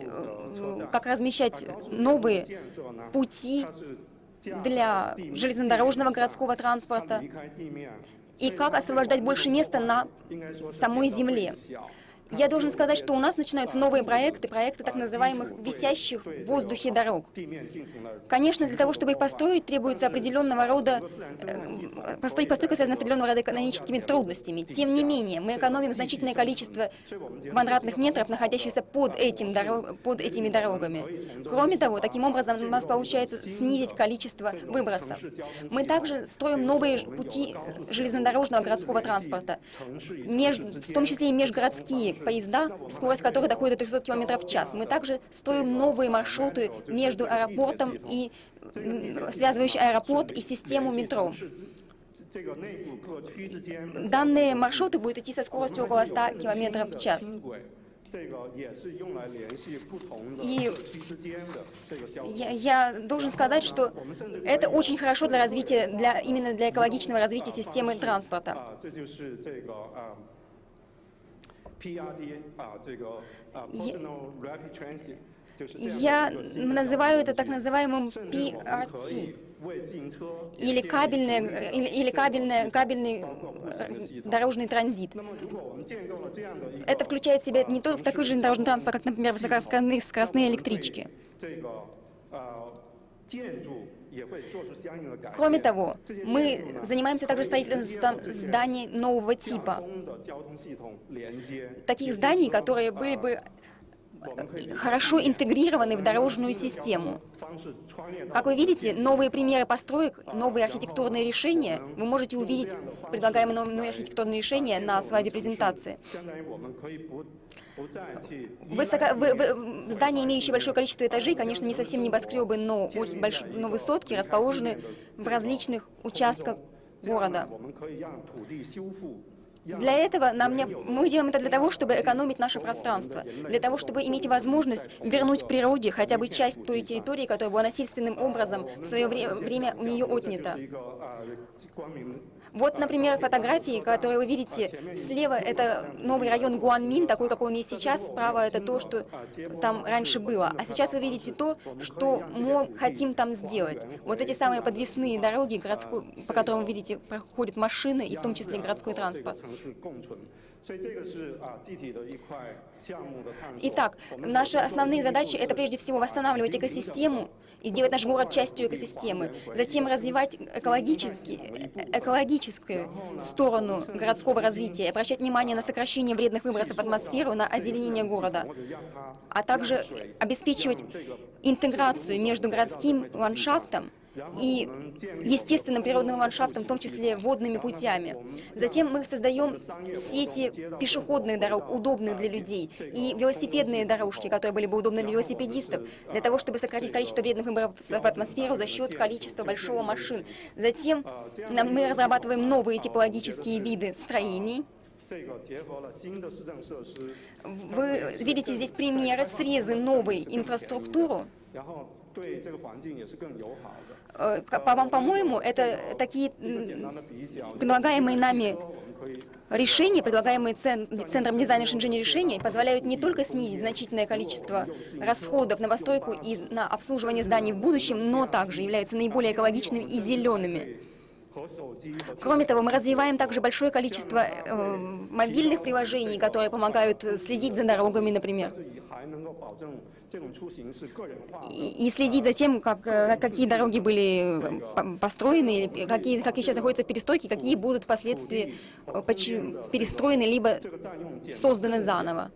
новые пути для железнодорожного городского транспорта и как освобождать больше места на самой земле. Я должен сказать, что у нас начинаются новые проекты так называемых висящих в воздухе дорог. Конечно, для того, чтобы их построить, требуется определенного рода, постройка связана с определенного рода экономическими трудностями. Тем не менее, мы экономим значительное количество квадратных метров, находящихся под этими дорогами. Кроме того, таким образом у нас получается снизить количество выбросов. Мы также строим новые пути железнодорожного городского транспорта, в том числе и межгородские поезда, скорость которых доходит до 300 км в час. Мы также строим новые маршруты между аэропортом и связывающие аэропорт и систему метро. Данные маршруты будут идти со скоростью около 100 км в час. И я должен сказать, что это очень хорошо для развития, именно для экологичного развития системы транспорта. Я называю это так называемым PRT, или кабельный дорожный транзит. Это включает в себя не только такой же дорожный транспорт, как, например, высокоскоростные электрички. Кроме того, мы занимаемся также строительством зданий нового типа. Таких зданий, которые были бы хорошо интегрированы в дорожную систему. Как вы видите, новые примеры построек, новые архитектурные решения, вы можете увидеть предлагаемые новые архитектурные решения на слайде презентации. Здания, имеющие большое количество этажей, конечно, не совсем небоскребы, но высотки, расположены в различных участках города. Для этого мы делаем это для того, чтобы экономить наше пространство, для того, чтобы иметь возможность вернуть природе хотя бы часть той территории, которая была насильственным образом в свое время у нее отнята. Вот, например, фотографии, которые вы видите. Слева — это новый район Гуанмин, такой, какой он есть сейчас. Справа — это то, что там раньше было. А сейчас вы видите то, что мы хотим там сделать. Вот эти самые подвесные дороги, по которым, видите, проходят машины, и в том числе городской транспорт. Итак, наши основные задачи — это прежде всего восстанавливать экосистему и сделать наш город частью экосистемы, затем развивать экологическую сторону городского развития, обращать внимание на сокращение вредных выбросов в атмосферу, на озеленение города, а также обеспечивать интеграцию между городским ландшафтом и естественным природным ландшафтом, в том числе водными путями. Затем мы создаем сети пешеходных дорог, удобных для людей, и велосипедные дорожки, которые были бы удобны для велосипедистов, для того, чтобы сократить количество вредных выбросов в атмосферу за счет количества большого машин. Затем мы разрабатываем новые типологические виды строений, Вы видите здесь примеры, срезы новой инфраструктуры. По-моему, это такие предлагаемые нами решения, предлагаемые Центром дизайна Шэньчжэня решения, позволяют не только снизить значительное количество расходов на постройку и на обслуживание зданий в будущем, но также являются наиболее экологичными и зелеными. Кроме того, мы развиваем также большое количество мобильных приложений, которые помогают следить за дорогами, например, и следить за тем, какие дороги были построены, какие сейчас находятся в перестройке, какие будут впоследствии перестроены либо созданы заново.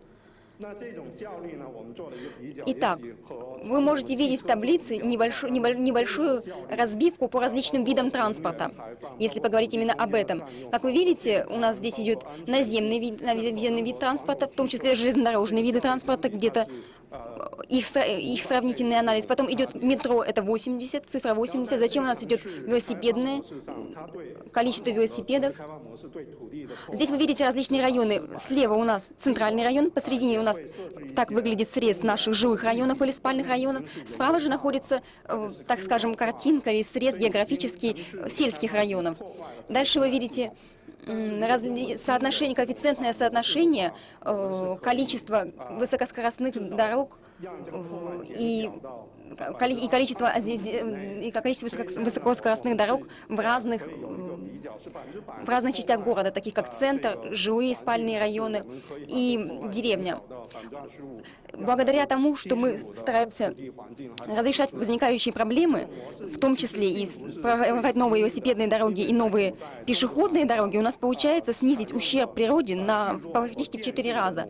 Итак, вы можете видеть в таблице небольшую разбивку по различным видам транспорта, если поговорить именно об этом. Как вы видите, у нас здесь идет наземный вид транспорта, в том числе железнодорожные виды транспорта, где-то их сравнительный анализ. Потом идет метро, это 80, цифра 80. Зачем у нас идет велосипедное, количество велосипедов. Здесь вы видите различные районы. Слева у нас центральный район, посередине у нас так выглядит срез наших жилых районов или спальных районов. Справа же находится, так скажем, картинка или срез географический сельских районов. Дальше вы видите коэффициентное соотношение количества высокоскоростных дорог и количество высокоскоростных дорог в разных частях города, таких как центр, жилые спальные районы и деревня. Благодаря тому, что мы стараемся разрешать возникающие проблемы, в том числе и прорабатывать новые велосипедные дороги и новые пешеходные дороги, у нас получается снизить ущерб природе практически в 4 раза.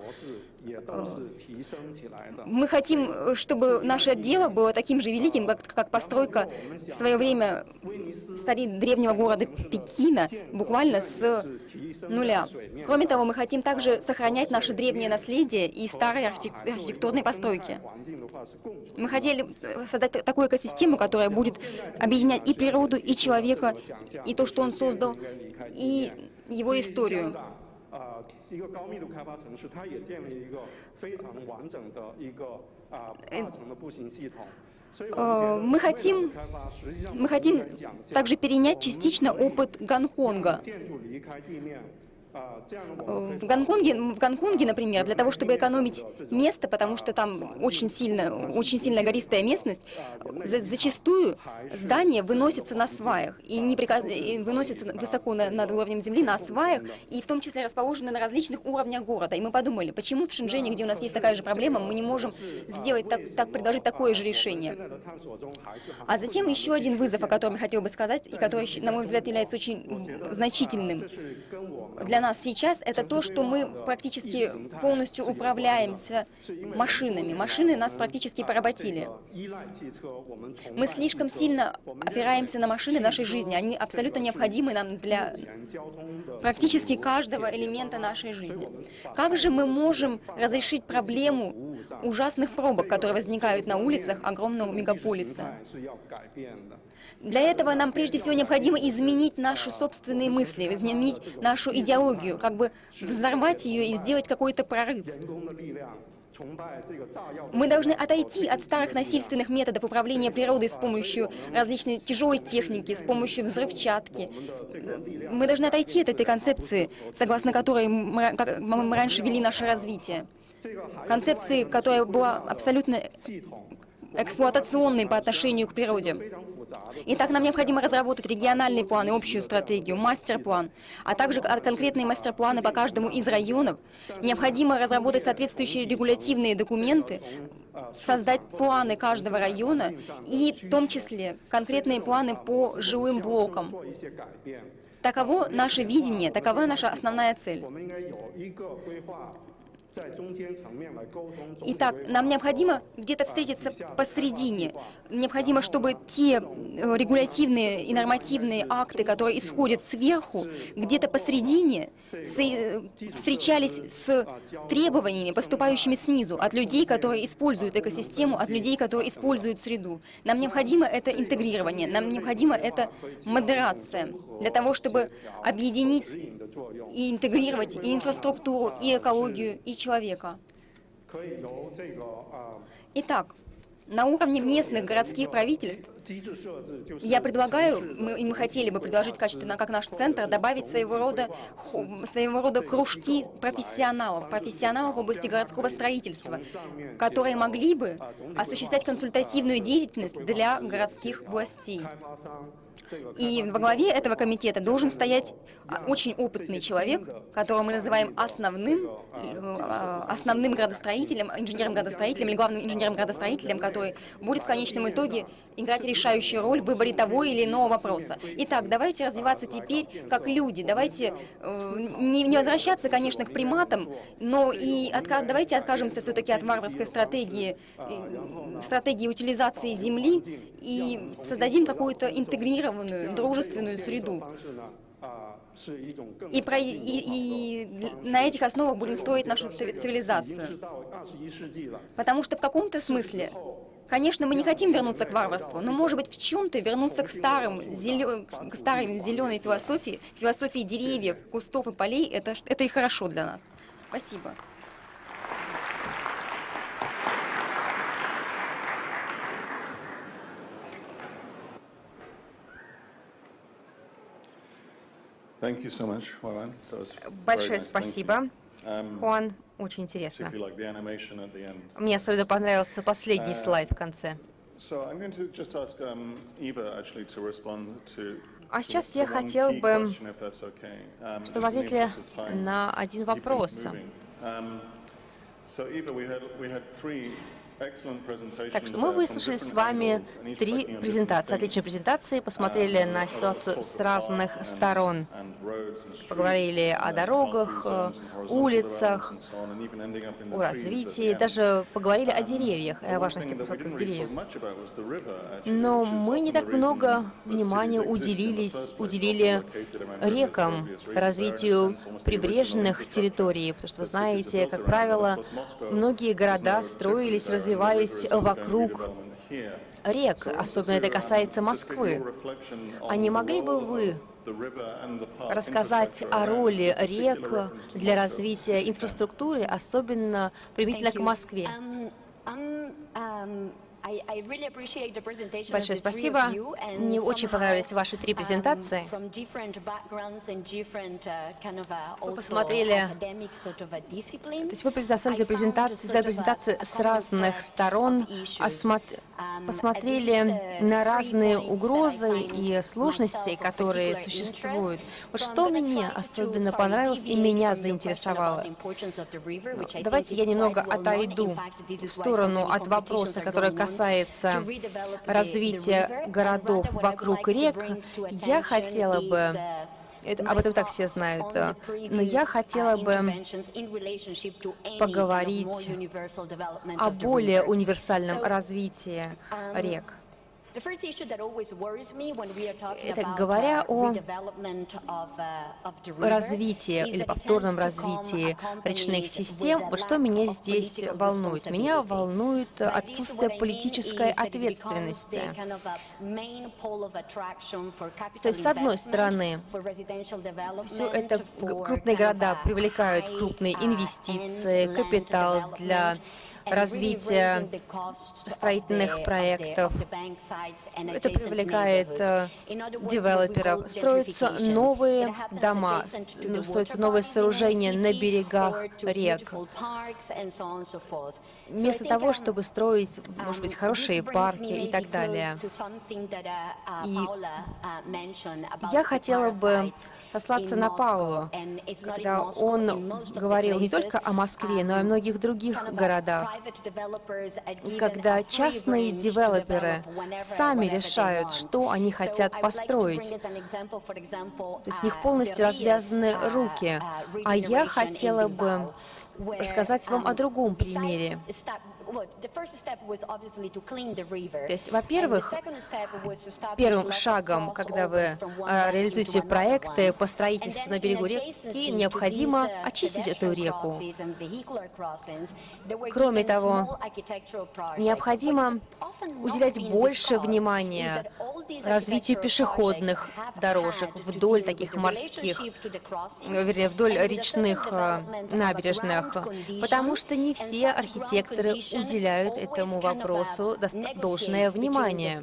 Мы хотим, чтобы наше дело было таким же великим, как постройка в свое время древнего города Пекина, буквально с нуля. Кроме того, мы хотим также сохранять наше древнее наследие и старые архитектурные постройки. Мы хотели создать такую экосистему, которая будет объединять и природу, и человека, и то, что он создал, и его историю. Мы хотим также перенять частично опыт Гонконга. В Гонконге, например, для того, чтобы экономить место, потому что там очень сильная гористая местность, зачастую здания выносятся на сваях и выносятся высоко над уровнем земли на сваях, и в том числе расположены на различных уровнях города. И мы подумали, почему в Шэньчжэне, где у нас есть такая же проблема, мы не можем предложить такое же решение. А затем еще один вызов, о котором я хотела бы сказать, и который, на мой взгляд, является очень значительным для нас сейчас, это то, что мы практически полностью управляемся машинами. Машины нас практически поработили. Мы слишком сильно опираемся на машины в нашей жизни. Они абсолютно необходимы нам для практически каждого элемента нашей жизни. Как же мы можем разрешить проблему ужасных пробок, которые возникают на улицах огромного мегаполиса? Для этого нам прежде всего необходимо изменить наши собственные мысли, изменить нашу идеологию, как бы взорвать ее и сделать какой-то прорыв. Мы должны отойти от старых насильственных методов управления природой с помощью различной тяжелой техники, с помощью взрывчатки. Мы должны отойти от этой концепции, согласно которой мы раньше вели наше развитие. Концепции, которая была абсолютно эксплуатационной по отношению к природе. Итак, нам необходимо разработать региональный план и общую стратегию, мастер-план, а также конкретные мастер-планы по каждому из районов. Необходимо разработать соответствующие регулятивные документы, создать планы каждого района и в том числе конкретные планы по жилым блокам. Таково наше видение, такова наша основная цель. Итак, нам необходимо где-то встретиться посредине. Необходимо, чтобы те регулятивные и нормативные акты, которые исходят сверху, где-то посредине встречались с требованиями, поступающими снизу, от людей, которые используют экосистему, от людей, которые используют среду. Нам необходимо это интегрирование, нам необходимо это модерация, для того, чтобы объединить и интегрировать и инфраструктуру, и экологию, и человека. Итак, на уровне местных городских правительств я предлагаю, мы хотели бы предложить в качестве, как наш центр, добавить своего рода кружки профессионалов в области городского строительства, которые могли бы осуществлять консультативную деятельность для городских властей. И во главе этого комитета должен стоять очень опытный человек, которого мы называем основным градостроителем, инженером-градостроителем или главным инженером-градостроителем, который будет в конечном итоге играть решающую роль в выборе того или иного вопроса. Итак, давайте развиваться теперь как люди, давайте не возвращаться, конечно, к приматам, но и давайте откажемся все-таки от варварской стратегии утилизации земли и создадим какую-то интегрированную, дружественную среду. И на этих основах будем строить нашу цивилизацию. Потому что в каком-то смысле, конечно, мы не хотим вернуться к варварству, но, может быть, в чем-то вернуться к старой зеленой философии деревьев, кустов и полей, это и хорошо для нас. Спасибо. Большое спасибо, Хуан. Очень интересно. Мне особенно понравился последний слайд в конце. А сейчас я хотел бы, чтобы вы ответили на один вопрос. Так что мы выслушали с вами 3 презентации, отличные презентации, посмотрели на ситуацию с разных сторон, поговорили о дорогах, улицах, о развитии, даже поговорили о деревьях, о важности посадки деревьев. Но мы не так много внимания уделили рекам, развитию прибрежных территорий, потому что вы знаете, как правило, многие города строились, развивались вокруг рек, особенно это касается Москвы. А не могли бы вы рассказать о роли рек для развития инфраструктуры, особенно применительно к Москве? Большое спасибо. Мне очень понравились ваши 3 презентации. Вы посмотрели, то есть вы предоставили презентации с разных сторон, посмотрели на разные угрозы и сложности, которые существуют. Вот что мне особенно понравилось и меня заинтересовало. Давайте я немного отойду в сторону от вопроса, который касается развития городов вокруг рек. Я хотела бы, об этом так все знают, но я хотела бы поговорить о более универсальном развитии рек. Это говоря о развитии или повторном развитии речных систем, вот что меня здесь волнует. Меня волнует отсутствие политической ответственности. То есть, с одной стороны, все это крупные города привлекают крупные инвестиции, капитал для развития строительных проектов. Это привлекает девелоперов. Строятся новые дома, строятся новые сооружения на берегах рек. Вместо того, чтобы строить, может быть, хорошие парки и так далее. И я хотела бы сослаться на Пауло, когда он говорил не только о Москве, но и о многих других городах. когда частные девелоперы сами решают, что они хотят построить. То есть у них полностью развязаны руки. А я хотела бы рассказать вам о другом примере. То есть, во-первых, первым шагом, когда вы реализуете проекты по строительству на берегу реки, необходимо очистить эту реку. Кроме того, необходимо уделять больше внимания развитию пешеходных дорожек вдоль таких морских, вернее, вдоль речных набережных, потому что не все архитекторы уделяют этому вопросу должное внимание.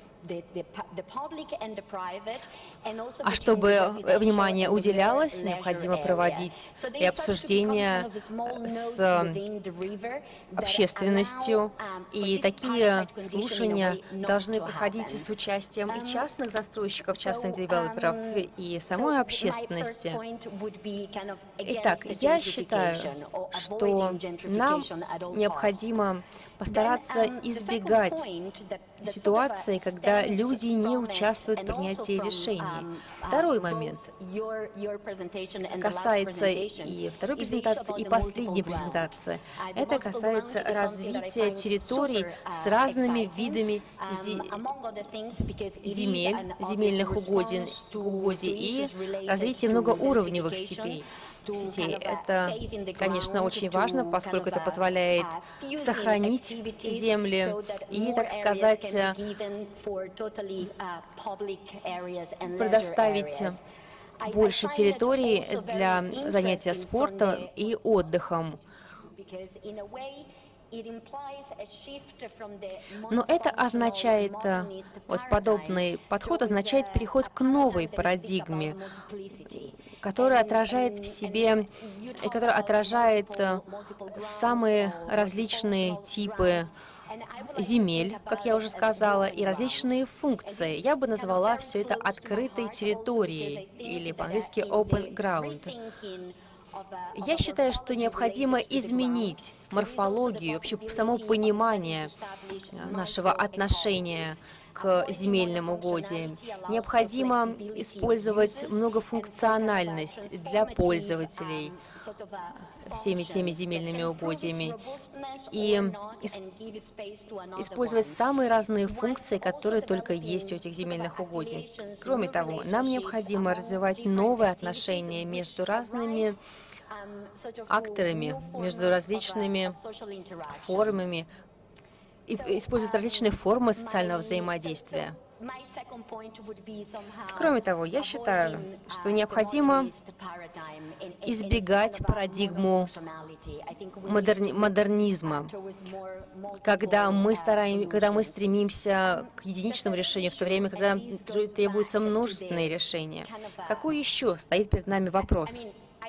А чтобы внимание уделялось, необходимо проводить и обсуждения с общественностью, и такие слушания должны проходить с участием и частных застройщиков, частных девелоперов, и самой общественности. Итак, я считаю, что нам необходимо постараться избегать ситуации, когда люди не участвуют в принятии решений. Второй момент касается и второй презентации, и последней презентации. Это касается развития территорий с разными видами земель, земельных угодий и развития многоуровневых сетей. Это, конечно, очень важно, поскольку это позволяет сохранить земли и, так сказать, предоставить больше территорий для занятия спортом и отдыхом. Но это означает, вот подобный подход означает переход к новой парадигме, которая отражает в себе, и которая отражает самые различные типы земель, как я уже сказала, и различные функции. Я бы назвала все это открытой территорией, или по-английски open ground. Я считаю, что необходимо изменить морфологию, вообще само понимание нашего отношения к земельным угодиям. Необходимо использовать многофункциональность для пользователей всеми теми земельными угодьями и использовать самые разные функции, которые только есть у этих земельных угодий. Кроме того, нам необходимо развивать новые отношения между разными акторами, между различными формами, и использовать различные формы социального взаимодействия. Кроме того, я считаю, что необходимо избегать парадигму модернизма, когда мы стремимся к единичному решению, в то время, когда требуются множественные решения. Какой еще стоит перед нами вопрос?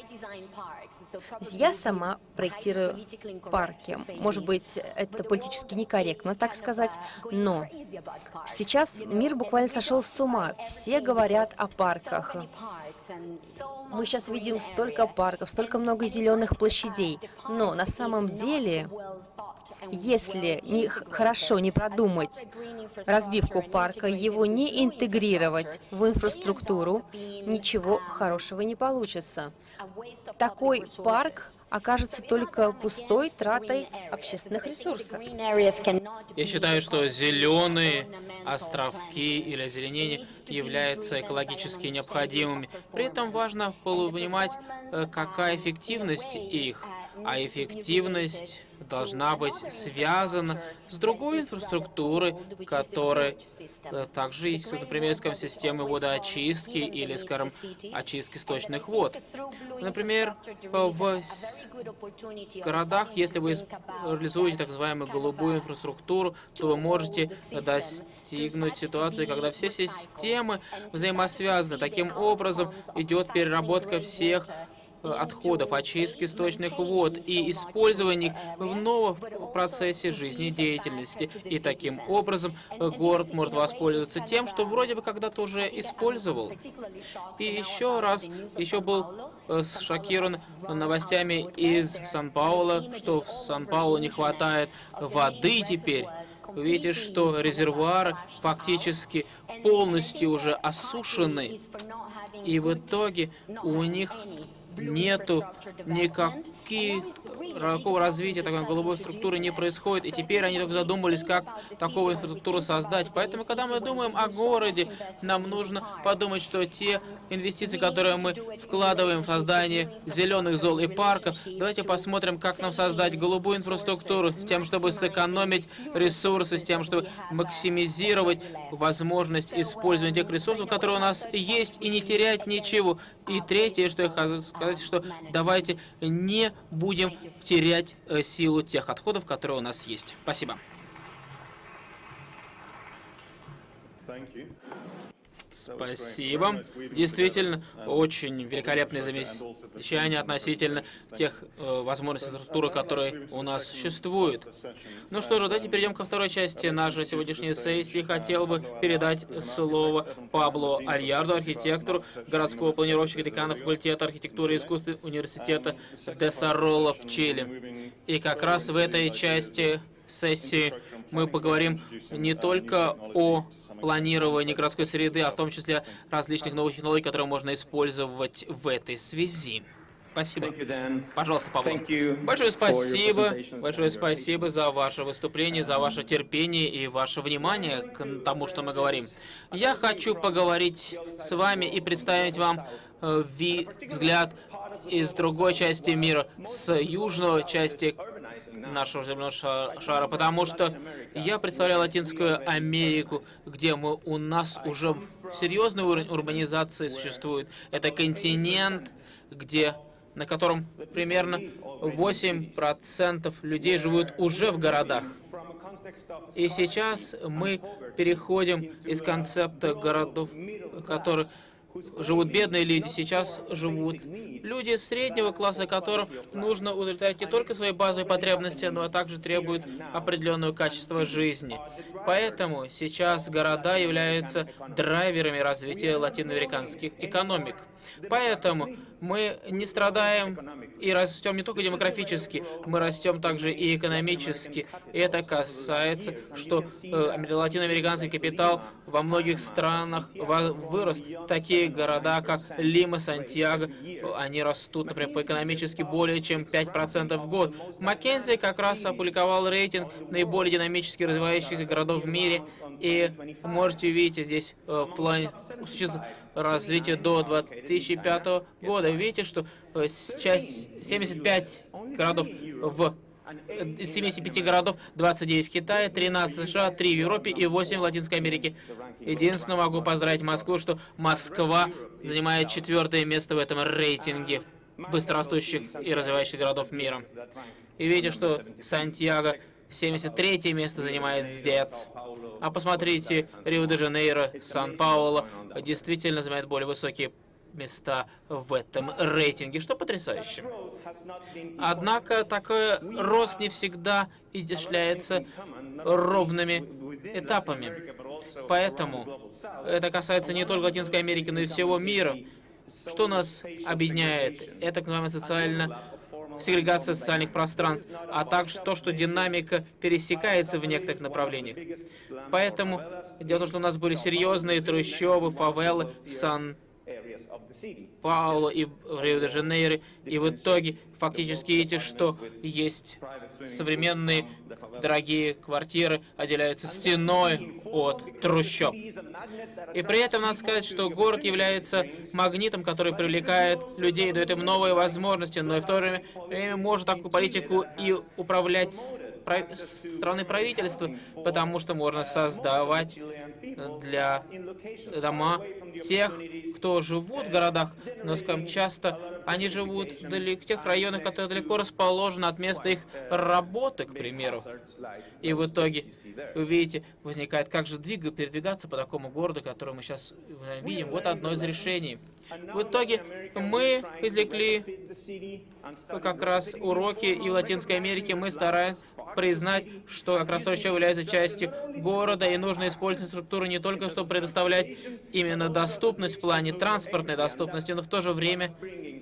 Я сама проектирую парки. Может быть, это политически некорректно, так сказать, но сейчас мир буквально сошел с ума. Все говорят о парках. Мы сейчас видим столько парков, столько много зеленых площадей, но на самом деле, если хорошо не продумать разбивку парка, его не интегрировать в инфраструктуру, ничего хорошего не получится. Такой парк окажется только пустой тратой общественных ресурсов. Я считаю, что зеленые островки или озеленение являются экологически необходимыми. При этом важно понимать, какая эффективность их. А эффективность должна быть связана с другой инфраструктурой, которая также есть, например, скажем, системы водоочистки или, скажем, очистки сточных вод. Например, в городах, если вы реализуете так называемую голубую инфраструктуру, то вы можете достигнуть ситуации, когда все системы взаимосвязаны. Таким образом, идет переработка всех отходов, очистки сточных вод и использования их в новом процессе жизнедеятельности. И таким образом город может воспользоваться тем, что вроде бы когда-то уже использовал. И еще был шокирован новостями из Сан-Пауло, что в Сан-Пауло не хватает воды теперь. Вы видите, что резервуары фактически полностью уже осушены, и в итоге у них нету никакого развития, такой голубой структуры не происходит, и теперь они только задумались, как такую инфраструктуру создать. Поэтому, когда мы думаем о городе, нам нужно подумать, что те инвестиции, которые мы вкладываем в создание зеленых зон и парков, давайте посмотрим, как нам создать голубую инфраструктуру с тем, чтобы сэкономить ресурсы, с тем, чтобы максимизировать возможность использования тех ресурсов, которые у нас есть, и не терять ничего. И третье, что я хочу сказать, что давайте не будем терять силу тех отходов, которые у нас есть. Спасибо. Спасибо. Действительно, очень великолепные замечания относительно тех возможностей инфраструктуры, которые у нас существуют. Ну что же, давайте перейдем ко второй части нашей сегодняшней сессии. Хотел бы передать слово Пабло Альярдо, архитектору, городского планировщика, декана факультета архитектуры и искусств университета де Саролла в Чили. И как раз в этой части сессии мы поговорим не только о планировании городской среды, а в том числе различных новых технологий, которые можно использовать в этой связи. Спасибо. Пожалуйста, Павло. Большое спасибо за ваше выступление, за ваше терпение и ваше внимание к тому, что мы говорим. Я хочу поговорить с вами и представить вам взгляд из другой части мира, с южной части нашего земного шара, потому что я представляю Латинскую Америку, где у нас уже серьезный уровень урбанизации существует. Это континент, на котором примерно 8% людей живут уже в городах. И сейчас мы переходим из концепта городов, в которых живут бедные люди, сейчас живут люди среднего класса, которым нужно удовлетворять не только свои базовые потребности, но и также требуют определенного качества жизни. Поэтому сейчас города являются драйверами развития латиноамериканских экономик. Поэтому мы не страдаем и растем не только демографически, мы растем также и экономически. И это касается, что латиноамериканский капитал во многих странах вырос. Такие города, как Лима, Сантьяго, они растут, например, по-экономически более чем 5% в год. Маккензи как раз опубликовал рейтинг наиболее динамически развивающихся городов в мире. И можете увидеть здесь план развития до 2005 года. Видите, что часть 75 городов из 75 городов, 29 в Китае, 13 в США, 3 в Европе и 8 в Латинской Америке. Единственное, могу поздравить Москву, что Москва занимает 4-е место в этом рейтинге быстрорастущих и развивающихся городов мира. И видите, что Сантьяго 73-е место занимает здесь. А посмотрите, Рио-де-Жанейро, Сан-Пауло действительно занимает более высокие места в этом рейтинге, что потрясающе. Однако такой рост не всегда осуществляется ровными этапами. Поэтому это касается не только Латинской Америки, но и всего мира. Что нас объединяет? Это так называемая сегрегация социальных пространств, а также то, что динамика пересекается в некоторых направлениях. Поэтому дело в том, что у нас были серьезные трущобы, фавелы в Сан-Пауло и в Рио-де-Жанейро, и в итоге фактически видите, что есть современные дорогие квартиры, отделяются стеной от трущоб. И при этом надо сказать, что город является магнитом, который привлекает людей, дает им новые возможности, но и в то же время может такую политику и управлять страны правительства, потому что можно создавать для дома тех, кто живут в городах, но часто они живут в тех районах, которые далеко расположены от места их работы, к примеру. И в итоге, вы видите, возникает, как же передвигаться по такому городу, который мы сейчас видим. Вот одно из решений. В итоге мы извлекли как раз уроки, и в Латинской Америке мы стараемся признать, что как раз Сочи является частью города, и нужно использовать структуру не только, чтобы предоставлять именно доступность в плане транспортной доступности, но в то же время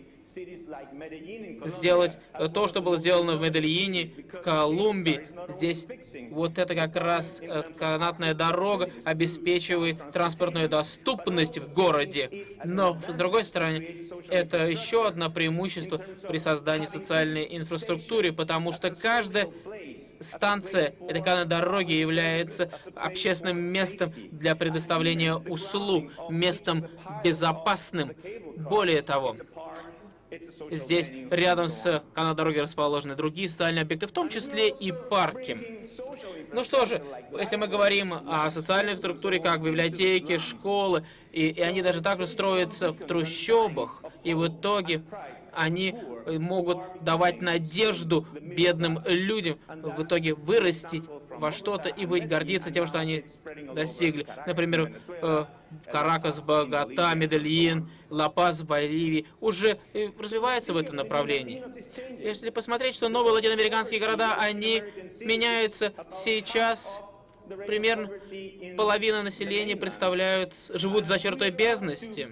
сделать то, что было сделано в Медельине, в Колумбии. Здесь вот это как раз канатная дорога обеспечивает транспортную доступность в городе. Но, с другой стороны, это еще одно преимущество при создании социальной инфраструктуры, потому что каждая станция этой канатной дороги является общественным местом для предоставления услуг, местом безопасным. Более того, здесь рядом с канатной дорогой расположены другие социальные объекты, в том числе и парки. Ну что же, если мы говорим о социальной структуре, как библиотеки, школы, и они даже также строятся в трущобах, и в итоге они могут давать надежду бедным людям, в итоге вырастить во что-то и гордиться тем, что они достигли. Например, Каракас, Богота, Медельин, Ла-Пас, Боливия уже развиваются в этом направлении. Если посмотреть, что новые латиноамериканские города, они меняются сейчас. Примерно половина населения живут за чертой бедности.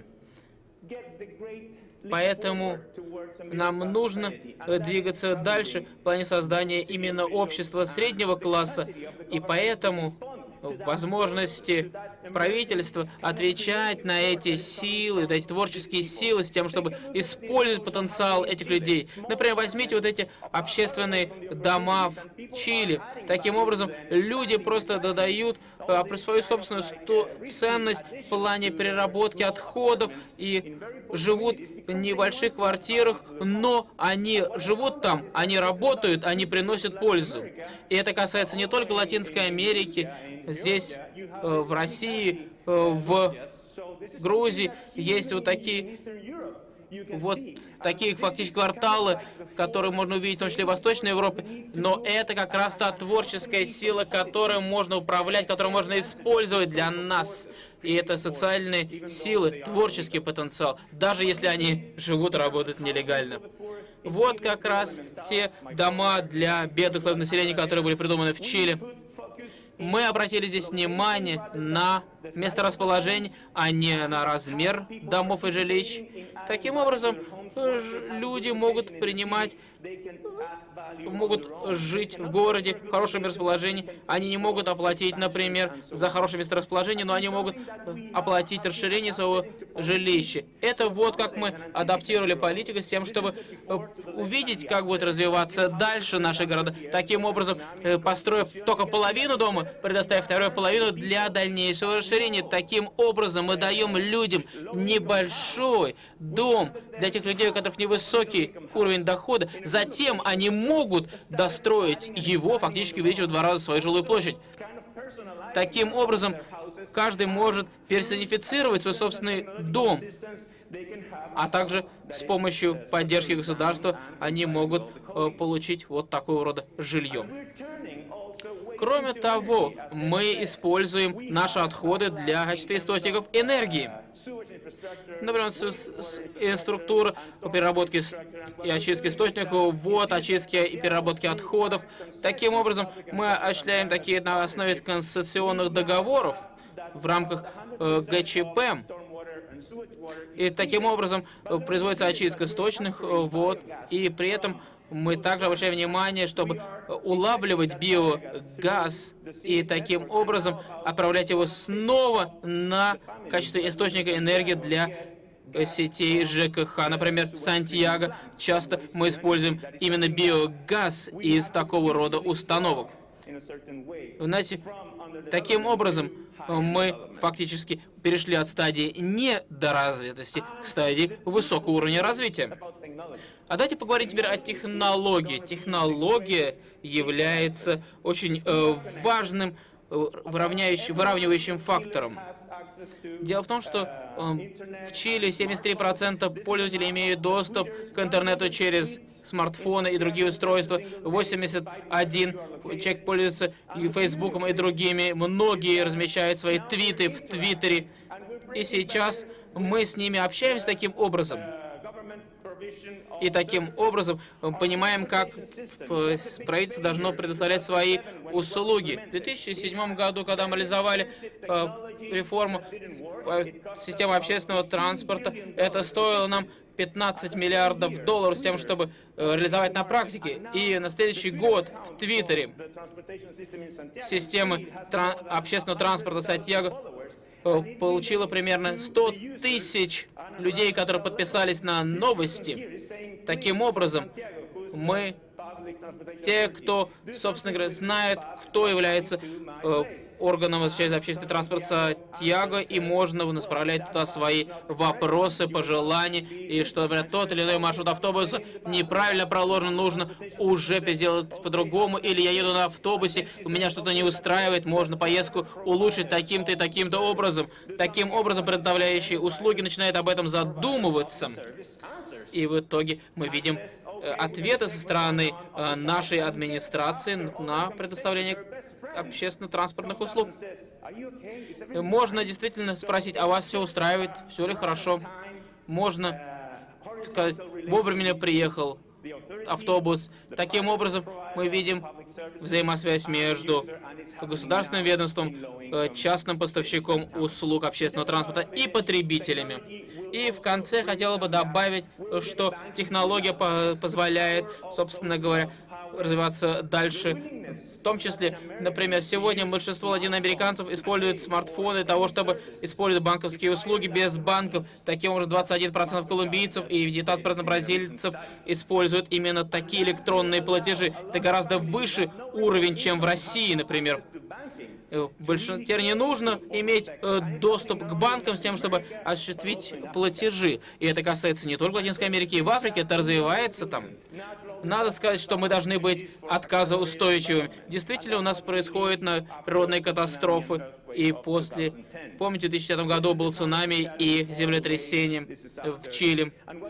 Поэтому нам нужно двигаться дальше в плане создания именно общества среднего класса. И поэтому возможности правительства отвечать на эти силы, на эти творческие силы, с тем, чтобы использовать потенциал этих людей. Например, возьмите вот эти общественные дома в Чили. Таким образом, люди просто додают свою собственную ценность в плане переработки отходов и живут в небольших квартирах, но они живут там, они работают, они приносят пользу. И это касается не только Латинской Америки. Здесь, в России, в Грузии есть вот такие фактически кварталы, которые можно увидеть, в том числе в Восточной Европе. Но это как раз та творческая сила, которой можно управлять, которую можно использовать для нас. И это социальные силы, творческий потенциал, даже если они живут и работают нелегально. Вот как раз те дома для бедных слоев населения, которые были придуманы в Чили. Мы обратили здесь внимание на месторасположение, а не на размер домов и жилищ. Таким образом, люди могут жить в городе в хорошем расположении. Они не могут оплатить, например, за хорошее месторасположение, но они могут оплатить расширение своего жилища. Это вот как мы адаптировали политику с тем, чтобы увидеть, как будет развиваться дальше наши города. Таким образом, построив только половину дома, предоставив вторую половину для дальнейшего расширения. Таким образом, мы даем людям небольшой дом для тех людей, у которых невысокий уровень дохода. Затем они могут достроить его, фактически увеличив в 2 раза свою жилую площадь. Таким образом, каждый может персонифицировать свой собственный дом, а также с помощью поддержки государства они могут получить вот такого рода жилье. Кроме того, мы используем наши отходы для качества источников энергии. Например, инфраструктура по переработке и очистке источников, вод, очистки и переработки отходов. Таким образом, мы осуществляем такие на основе концессионных договоров в рамках ГЧП. И таким образом производится очистка источных вод, и при этом мы также обращаем внимание, чтобы улавливать биогаз и таким образом отправлять его снова на качество источника энергии для сетей ЖКХ. Например, в Сантьяго часто мы используем именно биогаз из такого рода установок. Знаете, таким образом мы фактически перешли от стадии недоразвитости к стадии высокого уровня развития. А давайте поговорим теперь о технологии. Технология является очень важным выравнивающим фактором. Дело в том, что в Чили 73% пользователей имеют доступ к интернету через смартфоны и другие устройства. 81 человек пользуется и Фейсбуком, и другими. Многие размещают свои твиты в Твиттере. И сейчас мы с ними общаемся таким образом. И таким образом понимаем, как правительство должно предоставлять свои услуги. В 2007 году, когда мы реализовали реформу системы общественного транспорта, это стоило нам 15 миллиардов долларов с тем, чтобы реализовать на практике. И на следующий год в Твиттере система общественного транспорта Сантьяго получила примерно 100 тысяч людей, которые подписались на новости. Таким образом, мы, те, кто, собственно говоря, знает, кто является органом общественного транспорта Сантьяго, и можно направлять туда свои вопросы, пожелания, и что, например, тот или иной маршрут автобуса неправильно проложен, нужно уже сделать по-другому, или я еду на автобусе, у меня что-то не устраивает, можно поездку улучшить таким-то и таким-то образом. Таким образом, предоставляющие услуги начинают об этом задумываться. И в итоге мы видим ответы со стороны нашей администрации на предоставление общественно-транспортных услуг. Можно действительно спросить, а вас все устраивает, все ли хорошо? Можно сказать, вовремя ли приехал автобус. Таким образом, мы видим взаимосвязь между государственным ведомством, частным поставщиком услуг общественного транспорта и потребителями. И в конце хотела бы добавить, что технология позволяет, собственно говоря, развиваться дальше. В том числе, например, сегодня большинство латиноамериканцев используют смартфоны для того, чтобы использовать банковские услуги без банков. Таким образом, 21% колумбийцев и 19% бразильцев используют именно такие электронные платежи. Это гораздо выше уровень, чем в России, например. Теперь не нужно иметь доступ к банкам с тем, чтобы осуществить платежи. И это касается не только Латинской Америки, и в Африке это развивается там. Надо сказать, что мы должны быть отказоустойчивыми. Действительно, у нас происходят природные катастрофы. И после, помните, в 2010 году был цунами и землетрясение в Чили.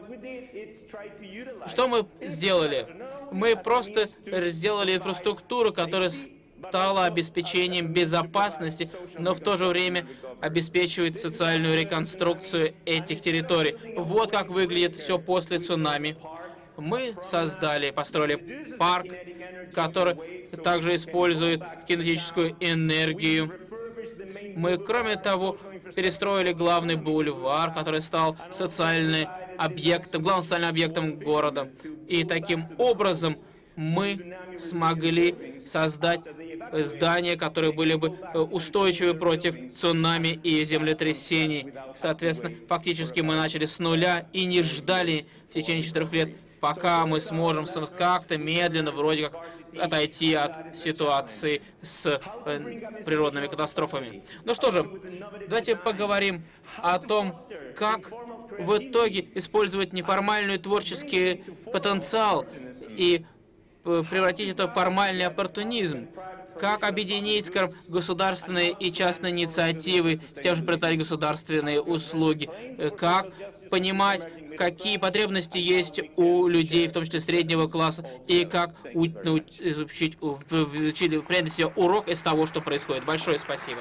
Что мы сделали? Мы просто сделали инфраструктуру, которая стала обеспечением безопасности, но в то же время обеспечивает социальную реконструкцию этих территорий. Вот как выглядит все после цунами. Мы построили парк, который также использует кинетическую энергию. Мы, кроме того, перестроили главный бульвар, который стал главным социальным объектом города. И таким образом мы смогли создать здания, которые были бы устойчивы против цунами и землетрясений. Соответственно, фактически мы начали с нуля и не ждали в течение 4 лет, пока мы сможем как-то медленно, вроде как, отойти от ситуации с природными катастрофами. Ну что же, давайте поговорим о том, как в итоге использовать неформальный творческий потенциал и превратить это в формальный оппортунизм. Как объединить, скажем, государственные и частные инициативы с тем, чтобы предоставить государственные услуги. Как понимать, какие потребности есть у людей, в том числе среднего класса, и как изучить, принять себе урок из того, что происходит. Большое спасибо.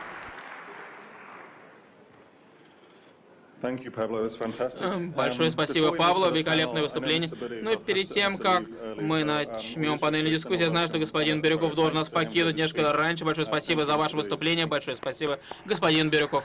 Большое спасибо, Пабло. Великолепное выступление. Ну и перед тем, как мы начнем панельную дискуссию, я знаю, что господин Бирюков должен нас покинуть немножко раньше. Большое спасибо за ваше выступление. Большое спасибо, господин Бирюков.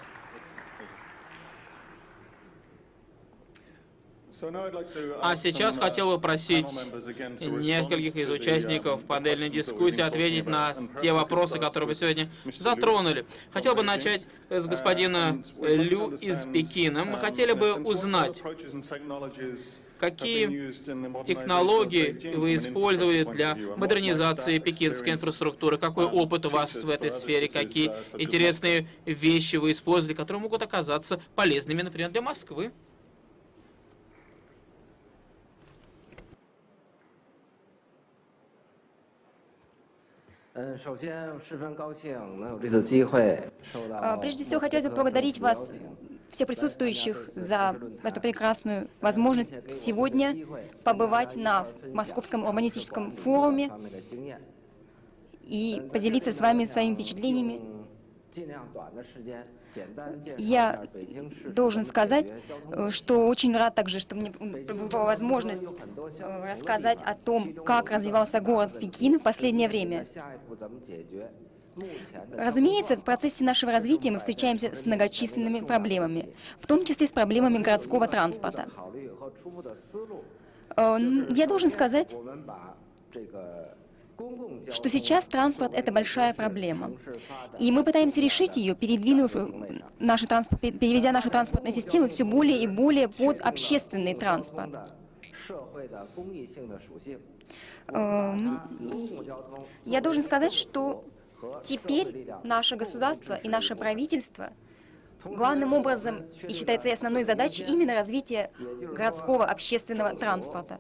А сейчас хотел бы просить нескольких из участников панельной дискуссии ответить на те вопросы, которые вы сегодня затронули. Хотел бы начать с господина Лю из Пекина. Мы хотели бы узнать, какие технологии вы использовали для модернизации пекинской инфраструктуры, какой опыт у вас в этой сфере, какие интересные вещи вы использовали, которые могут оказаться полезными, например, для Москвы. Прежде всего, хотелось бы поблагодарить вас, всех присутствующих, за эту прекрасную возможность сегодня побывать на Московском урбанистическом форуме и поделиться с вами своими впечатлениями. Я должен сказать, что очень рад также, что мне была возможность рассказать о том, как развивался город Пекин в последнее время. Разумеется, в процессе нашего развития мы встречаемся с многочисленными проблемами, в том числе с проблемами городского транспорта. Я должен сказать, что сейчас транспорт — это большая проблема. И мы пытаемся решить ее, переведя нашу транспортную систему все более и более под общественный транспорт. Я должен сказать, что теперь наше государство и наше правительство главным образом, и считается и основной задачей, именно развитие городского общественного транспорта.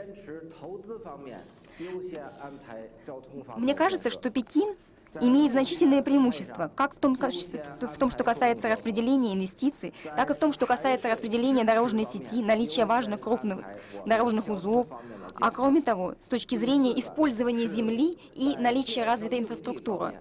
Мне кажется, что Пекин имеет значительные преимущества, как в том, что касается распределения инвестиций, так и в том, что касается распределения дорожной сети, наличия важных крупных дорожных узлов, а кроме того, с точки зрения использования земли и наличия развитой инфраструктуры.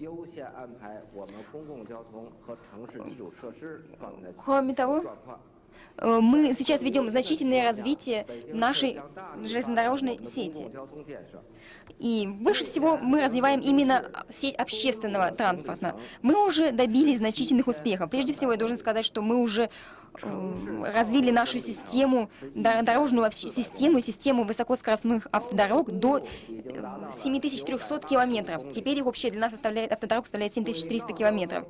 Кроме того, мы сейчас ведем значительное развитие нашей железнодорожной сети. И больше всего мы развиваем именно сеть общественного транспорта. Мы уже добились значительных успехов. Прежде всего, я должен сказать, что мы уже развили нашу систему, дорожную систему высокоскоростных автодорог до 7300 километров. Теперь их общая длина автодорог составляет 7300 километров.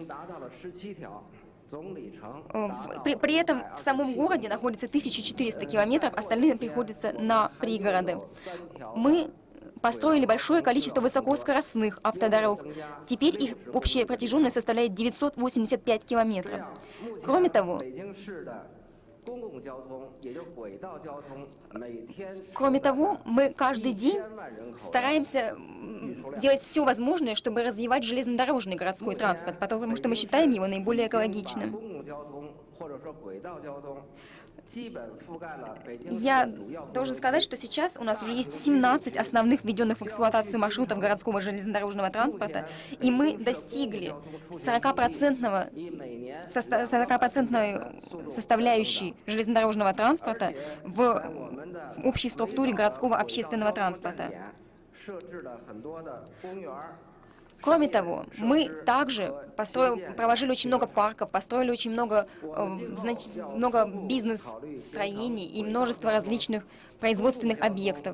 При этом в самом городе находится 1400 километров, остальные приходятся на пригороды. Мы построили большое количество высокоскоростных автодорог. Теперь их общая протяженность составляет 985 километров. Кроме того, мы каждый день стараемся делать все возможное, чтобы развивать железнодорожный городской транспорт, потому что мы считаем его наиболее экологичным. Я должен сказать, что сейчас у нас уже есть 17 основных введенных в эксплуатацию маршрутов городского железнодорожного транспорта, и мы достигли 40% составляющей железнодорожного транспорта в общей структуре городского общественного транспорта. Кроме того, мы также проложили очень много парков, построили очень много бизнес-строений и множество различных производственных объектов.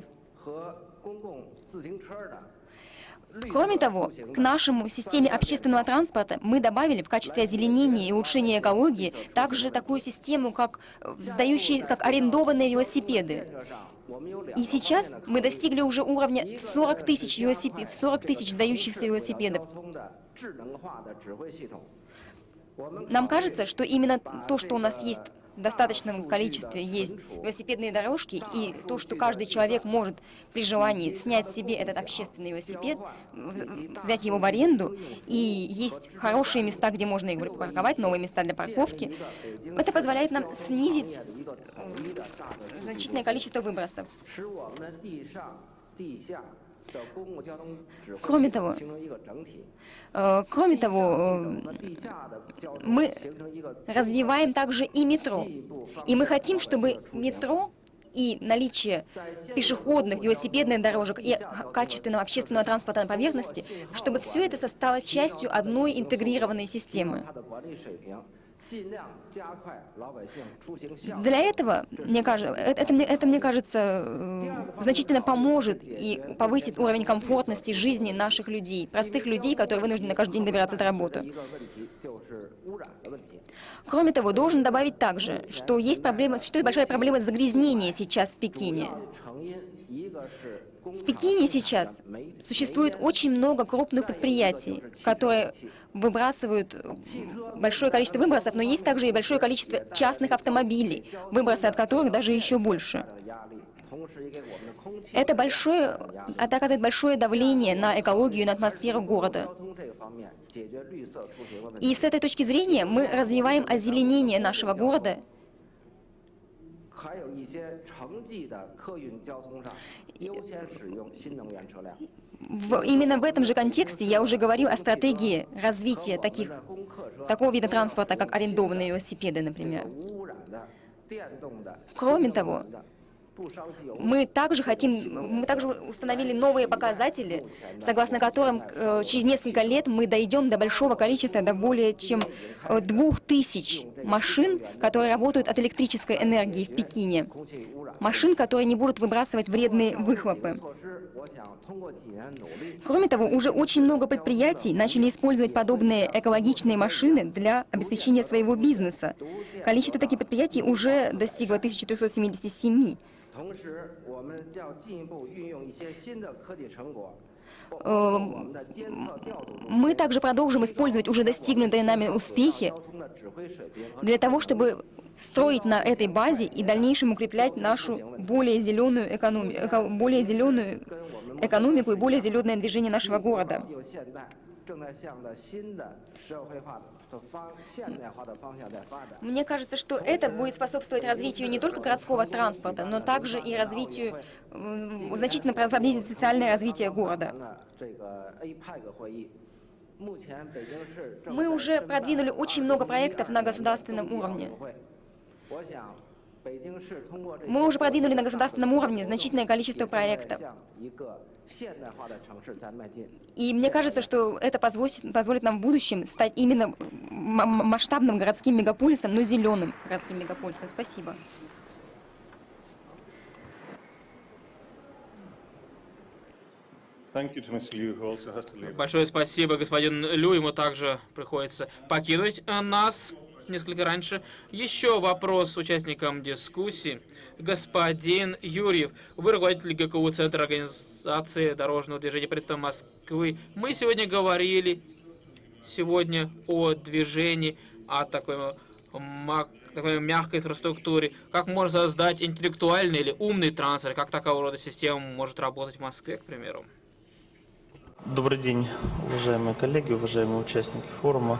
Кроме того, к нашему системе общественного транспорта мы добавили в качестве озеленения и улучшения экологии также такую систему, как арендованные велосипеды. И сейчас мы достигли уже уровня в 40 тысяч сдающихся велосипедов. Нам кажется, что именно то, что у нас есть в достаточном количестве, есть велосипедные дорожки, и то, что каждый человек может при желании снять себе этот общественный велосипед, взять его в аренду, и есть хорошие места, где можно их припарковать, новые места для парковки, это позволяет нам снизить значительное количество выбросов. Кроме того, мы развиваем также и метро. И мы хотим, чтобы метро и наличие пешеходных, велосипедных дорожек и качественного общественного транспорта на поверхности, чтобы все это стало частью одной интегрированной системы. Для этого, мне кажется, значительно поможет и повысит уровень комфортности жизни наших людей, простых людей, которые вынуждены каждый день добираться до работы. Кроме того, должен добавить также, что есть большая проблема загрязнения сейчас в Пекине. В Пекине сейчас существует очень много крупных предприятий, которые выбрасывают большое количество выбросов, но есть также и большое количество частных автомобилей, выбросы от которых даже еще больше. Это оказывает большое давление на экологию и на атмосферу города. И с этой точки зрения мы развиваем озеленение нашего города. Именно в этом же контексте я уже говорил о стратегии развития такого вида транспорта, как арендованные велосипеды, например. Кроме того, мы также установили новые показатели, согласно которым через несколько лет мы дойдем до большого количества, до более чем 2000 машин, которые работают от электрической энергии в Пекине. Машин, которые не будут выбрасывать вредные выхлопы. Кроме того, уже очень много предприятий начали использовать подобные экологичные машины для обеспечения своего бизнеса. Количество таких предприятий уже достигло 1377. Мы также продолжим использовать уже достигнутые нами успехи для того, чтобы строить на этой базе и в дальнейшем укреплять нашу более зеленую экономику и более зеленое движение нашего города. Мне кажется, что это будет способствовать развитию не только городского транспорта, но также и развитию, значительно продвинуть социальное развитие города. Мы уже продвинули очень много проектов на государственном уровне. Мы уже продвинули на государственном уровне значительное количество проектов. И мне кажется, что это позволит нам в будущем стать именно масштабным городским мегаполисом, но зеленым городским мегаполисом. Спасибо. Большое спасибо господину Лю, ему также приходится покинуть нас несколько раньше. Еще вопрос участникам дискуссии. Господин Юрьев, вы руководитель ГКУ Центра организации дорожного движения правительства Москвы. Мы сегодня говорили о движении, о такой мягкой инфраструктуре. Как можно создать интеллектуальный или умный транспорт, как такого рода система может работать в Москве, к примеру? Добрый день, уважаемые коллеги, уважаемые участники форума.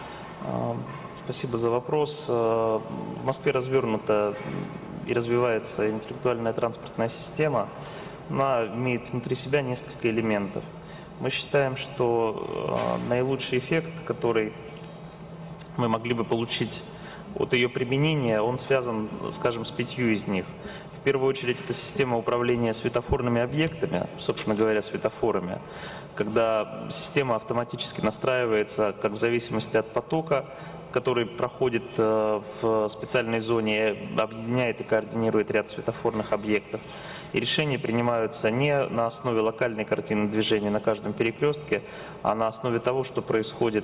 Спасибо за вопрос. В Москве развернута и развивается интеллектуальная транспортная система. Она имеет внутри себя несколько элементов. Мы считаем, что наилучший эффект, который мы могли бы получить от ее применения, он связан, скажем, с 5 из них. В первую очередь, это система управления светофорными объектами, собственно говоря, светофорами, когда система автоматически настраивается как в зависимости от потока, который проходит в специальной зоне, объединяет и координирует ряд светофорных объектов. И решения принимаются не на основе локальной картины движения на каждом перекрестке, а на основе того, что происходит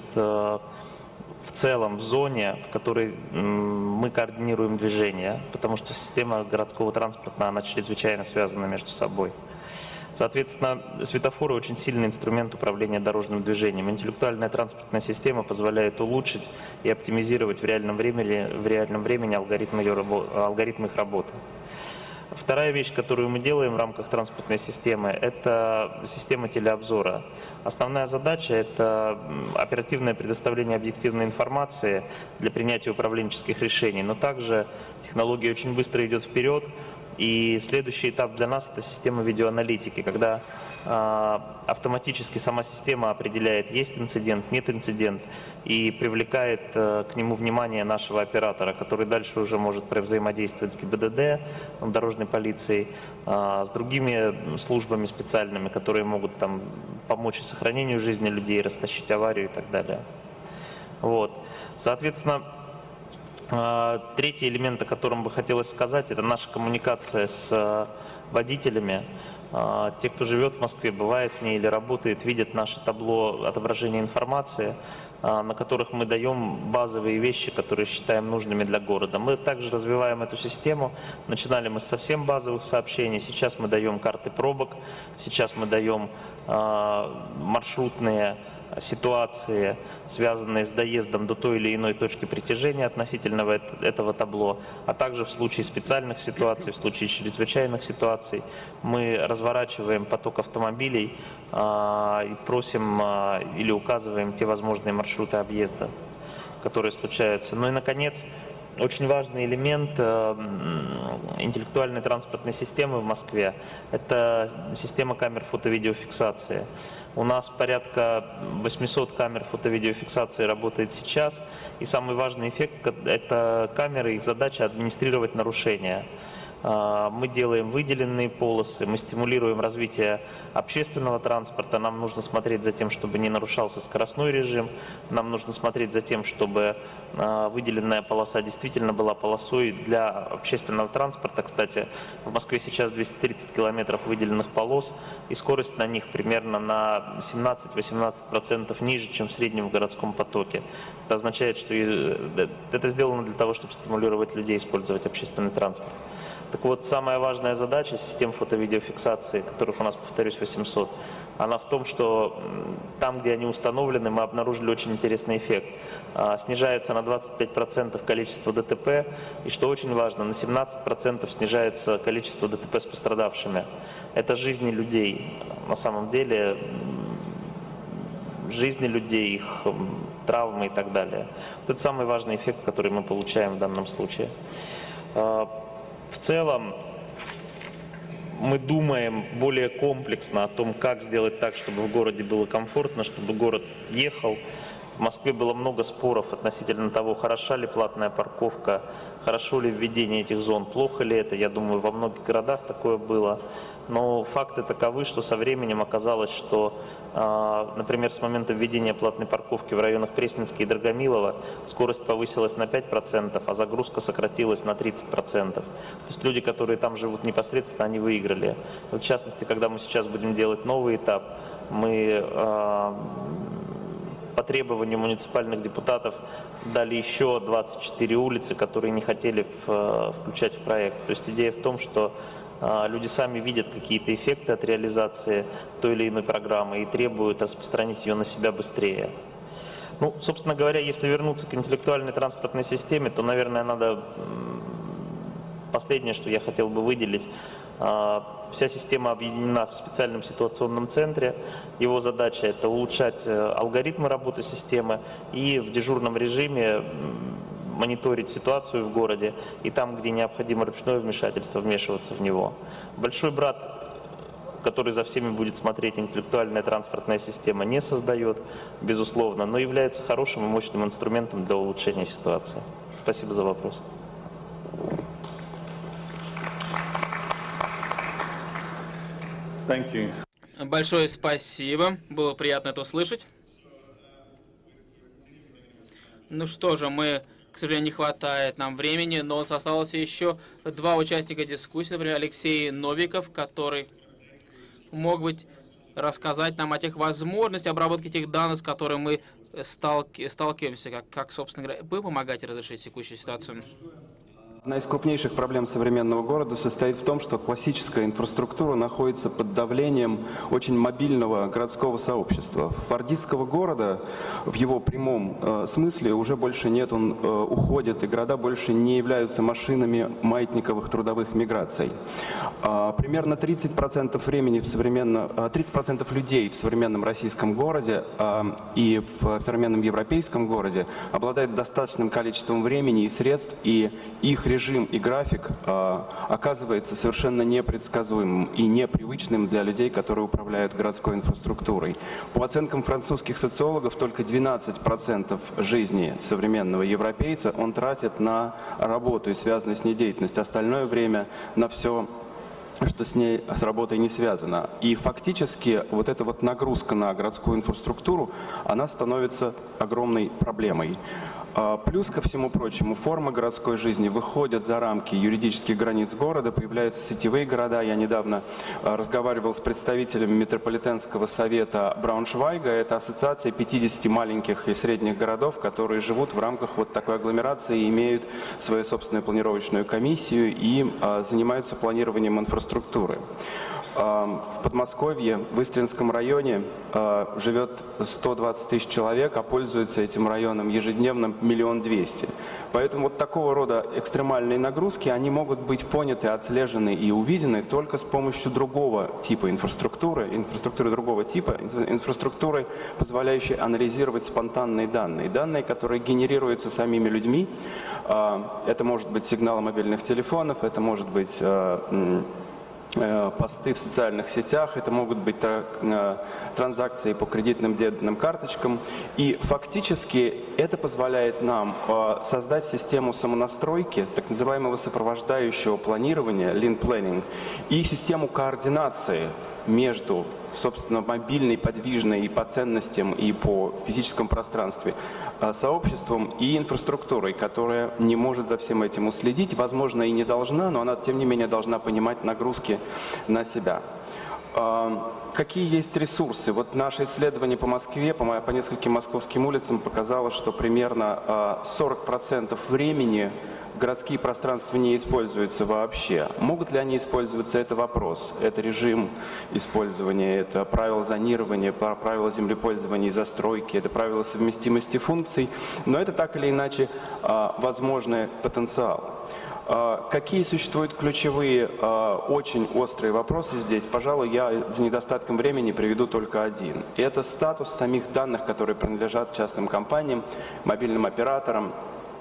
в целом в зоне, в которой мы координируем движение, потому что система городского транспорта, она чрезвычайно связана между собой. Соответственно, светофоры очень сильный инструмент управления дорожным движением. Интеллектуальная транспортная система позволяет улучшить и оптимизировать в реальном времени алгоритмы их работы. Вторая вещь, которую мы делаем в рамках транспортной системы, это система телеобзора. Основная задача – это оперативное предоставление объективной информации для принятия управленческих решений, но также технология очень быстро идет вперед. И следующий этап для нас – это система видеоаналитики, когда автоматически сама система определяет, есть инцидент, нет инцидента, и привлекает к нему внимание нашего оператора, который дальше уже может взаимодействовать с ГИБДД, дорожной полицией, с другими службами специальными, которые могут там помочь сохранению жизни людей, растащить аварию и так далее. Вот. Соответственно, третий элемент, о котором бы хотелось сказать, это наша коммуникация с водителями. Те, кто живет в Москве, бывает в ней или работает, видят наше табло отображения информации, на которых мы даем базовые вещи, которые считаем нужными для города. Мы также развиваем эту систему. Начинали мы с совсем базовых сообщений, сейчас мы даем карты пробок, сейчас мы даем маршрутные ситуации, связанные с доездом до той или иной точки притяжения относительно этого табло, а также в случае специальных ситуаций, в случае чрезвычайных ситуаций, мы разворачиваем поток автомобилей и просим или указываем те возможные маршруты объезда, которые случаются. Ну и, наконец, очень важный элемент интеллектуальной транспортной системы в Москве – это система камер фото-видеофиксации. У нас порядка 800 камер фото-видеофиксации работает сейчас, и самый важный эффект – это камеры, их задача – администрировать нарушения. Мы делаем выделенные полосы, мы стимулируем развитие общественного транспорта, нам нужно смотреть за тем, чтобы не нарушался скоростной режим, нам нужно смотреть за тем, чтобы выделенная полоса действительно была полосой для общественного транспорта. Кстати, в Москве сейчас 230 километров выделенных полос, и скорость на них примерно на 17-18% ниже, чем в среднем в городском потоке. Это означает, что это сделано для того, чтобы стимулировать людей использовать общественный транспорт. Так вот, самая важная задача систем фото-видеофиксации, которых у нас, повторюсь, 800, она в том, что там, где они установлены, мы обнаружили очень интересный эффект. Снижается на 25% количество ДТП, и, что очень важно, на 17% снижается количество ДТП с пострадавшими. Это жизни людей, на самом деле, жизни людей, их травмы и так далее. Вот это самый важный эффект, который мы получаем в данном случае. В целом, мы думаем более комплексно о том, как сделать так, чтобы в городе было комфортно, чтобы город ехал. В Москве было много споров относительно того, хороша ли платная парковка, хорошо ли введение этих зон, плохо ли это. Я думаю, во многих городах такое было. Но факты таковы, что со временем оказалось, что, например, с момента введения платной парковки в районах Пресненска и Драгомилова скорость повысилась на 5%, а загрузка сократилась на 30%. То есть люди, которые там живут непосредственно, они выиграли. В частности, когда мы сейчас будем делать новый этап, мы по требованию муниципальных депутатов дали еще 24 улицы, которые не хотели включать в проект. То есть идея в том, что люди сами видят какие-то эффекты от реализации той или иной программы и требуют распространить ее на себя быстрее. Ну, собственно говоря, если вернуться к интеллектуальной транспортной системе, то, наверное, надо последнее, что я хотел бы выделить. Вся система объединена в специальном ситуационном центре. Его задача – это улучшать алгоритмы работы системы и в дежурном режиме мониторить ситуацию в городе и там, где необходимо ручное вмешательство, вмешиваться в него. Большой брат, который за всеми будет смотреть, интеллектуальная транспортная система не создает, безусловно, но является хорошим и мощным инструментом для улучшения ситуации. Спасибо за вопрос. Большое спасибо. Было приятно это услышать. Ну что же, к сожалению, не хватает нам времени, но у нас осталось еще два участника дискуссии. Например, Алексей Новиков, который мог быть рассказать нам о тех возможностях обработки тех данных, с которыми мы сталкиваемся, как, собственно говоря, вы помогаете разрешить текущую ситуацию. Одна из крупнейших проблем современного города состоит в том, что классическая инфраструктура находится под давлением очень мобильного городского сообщества. Фордистского города в его прямом смысле уже больше нет, он уходит, и города больше не являются машинами маятниковых трудовых миграций. Примерно 30% времени 30% людей в современном российском городе и в современном европейском городе обладают достаточным количеством времени и средств, и их режим и график оказывается совершенно непредсказуемым и непривычным для людей, которые управляют городской инфраструктурой. По оценкам французских социологов, только 12% жизни современного европейца он тратит на работу и связанную с ней деятельность, остальное время на все, что с работой не связано. И фактически вот эта вот нагрузка на городскую инфраструктуру, она становится огромной проблемой. Плюс ко всему прочему, форма городской жизни выходит за рамки юридических границ города, появляются сетевые города. Я недавно разговаривал с представителями метрополитенского совета Брауншвайга. Это ассоциация 50 маленьких и средних городов, которые живут в рамках вот такой агломерации, имеют свою собственную планировочную комиссию и занимаются планированием инфраструктуры. В Подмосковье, в Истринском районе живет 120 тысяч человек, а пользуется этим районом ежедневно 1 200 000. Поэтому вот такого рода экстремальные нагрузки, они могут быть поняты, отслежены и увидены только с помощью другого типа инфраструктуры другого типа, инфраструктуры, позволяющей анализировать спонтанные данные, которые генерируются самими людьми. Это может быть сигналы мобильных телефонов, это может быть посты в социальных сетях, это могут быть транзакции по кредитным дебетным карточкам. И фактически это позволяет нам создать систему самонастройки, так называемого сопровождающего планирования, lean planning, и систему координации между, собственно, мобильной, подвижной и по ценностям, и по физическому пространству сообществом и инфраструктурой, которая не может за всем этим уследить, возможно, и не должна, но она, тем не менее, должна понимать нагрузки на себя. Какие есть ресурсы? Вот наше исследование по Москве, по нескольким московским улицам показало, что примерно 40% времени городские пространства не используются вообще. Могут ли они использоваться? Это вопрос. Это режим использования, это правила зонирования, правила землепользования и застройки, это правила совместимости функций. Но это так или иначе возможный потенциал. Какие существуют ключевые, очень острые вопросы здесь? Пожалуй, я за недостатком времени приведу только один. И это статус самих данных, которые принадлежат частным компаниям, мобильным операторам,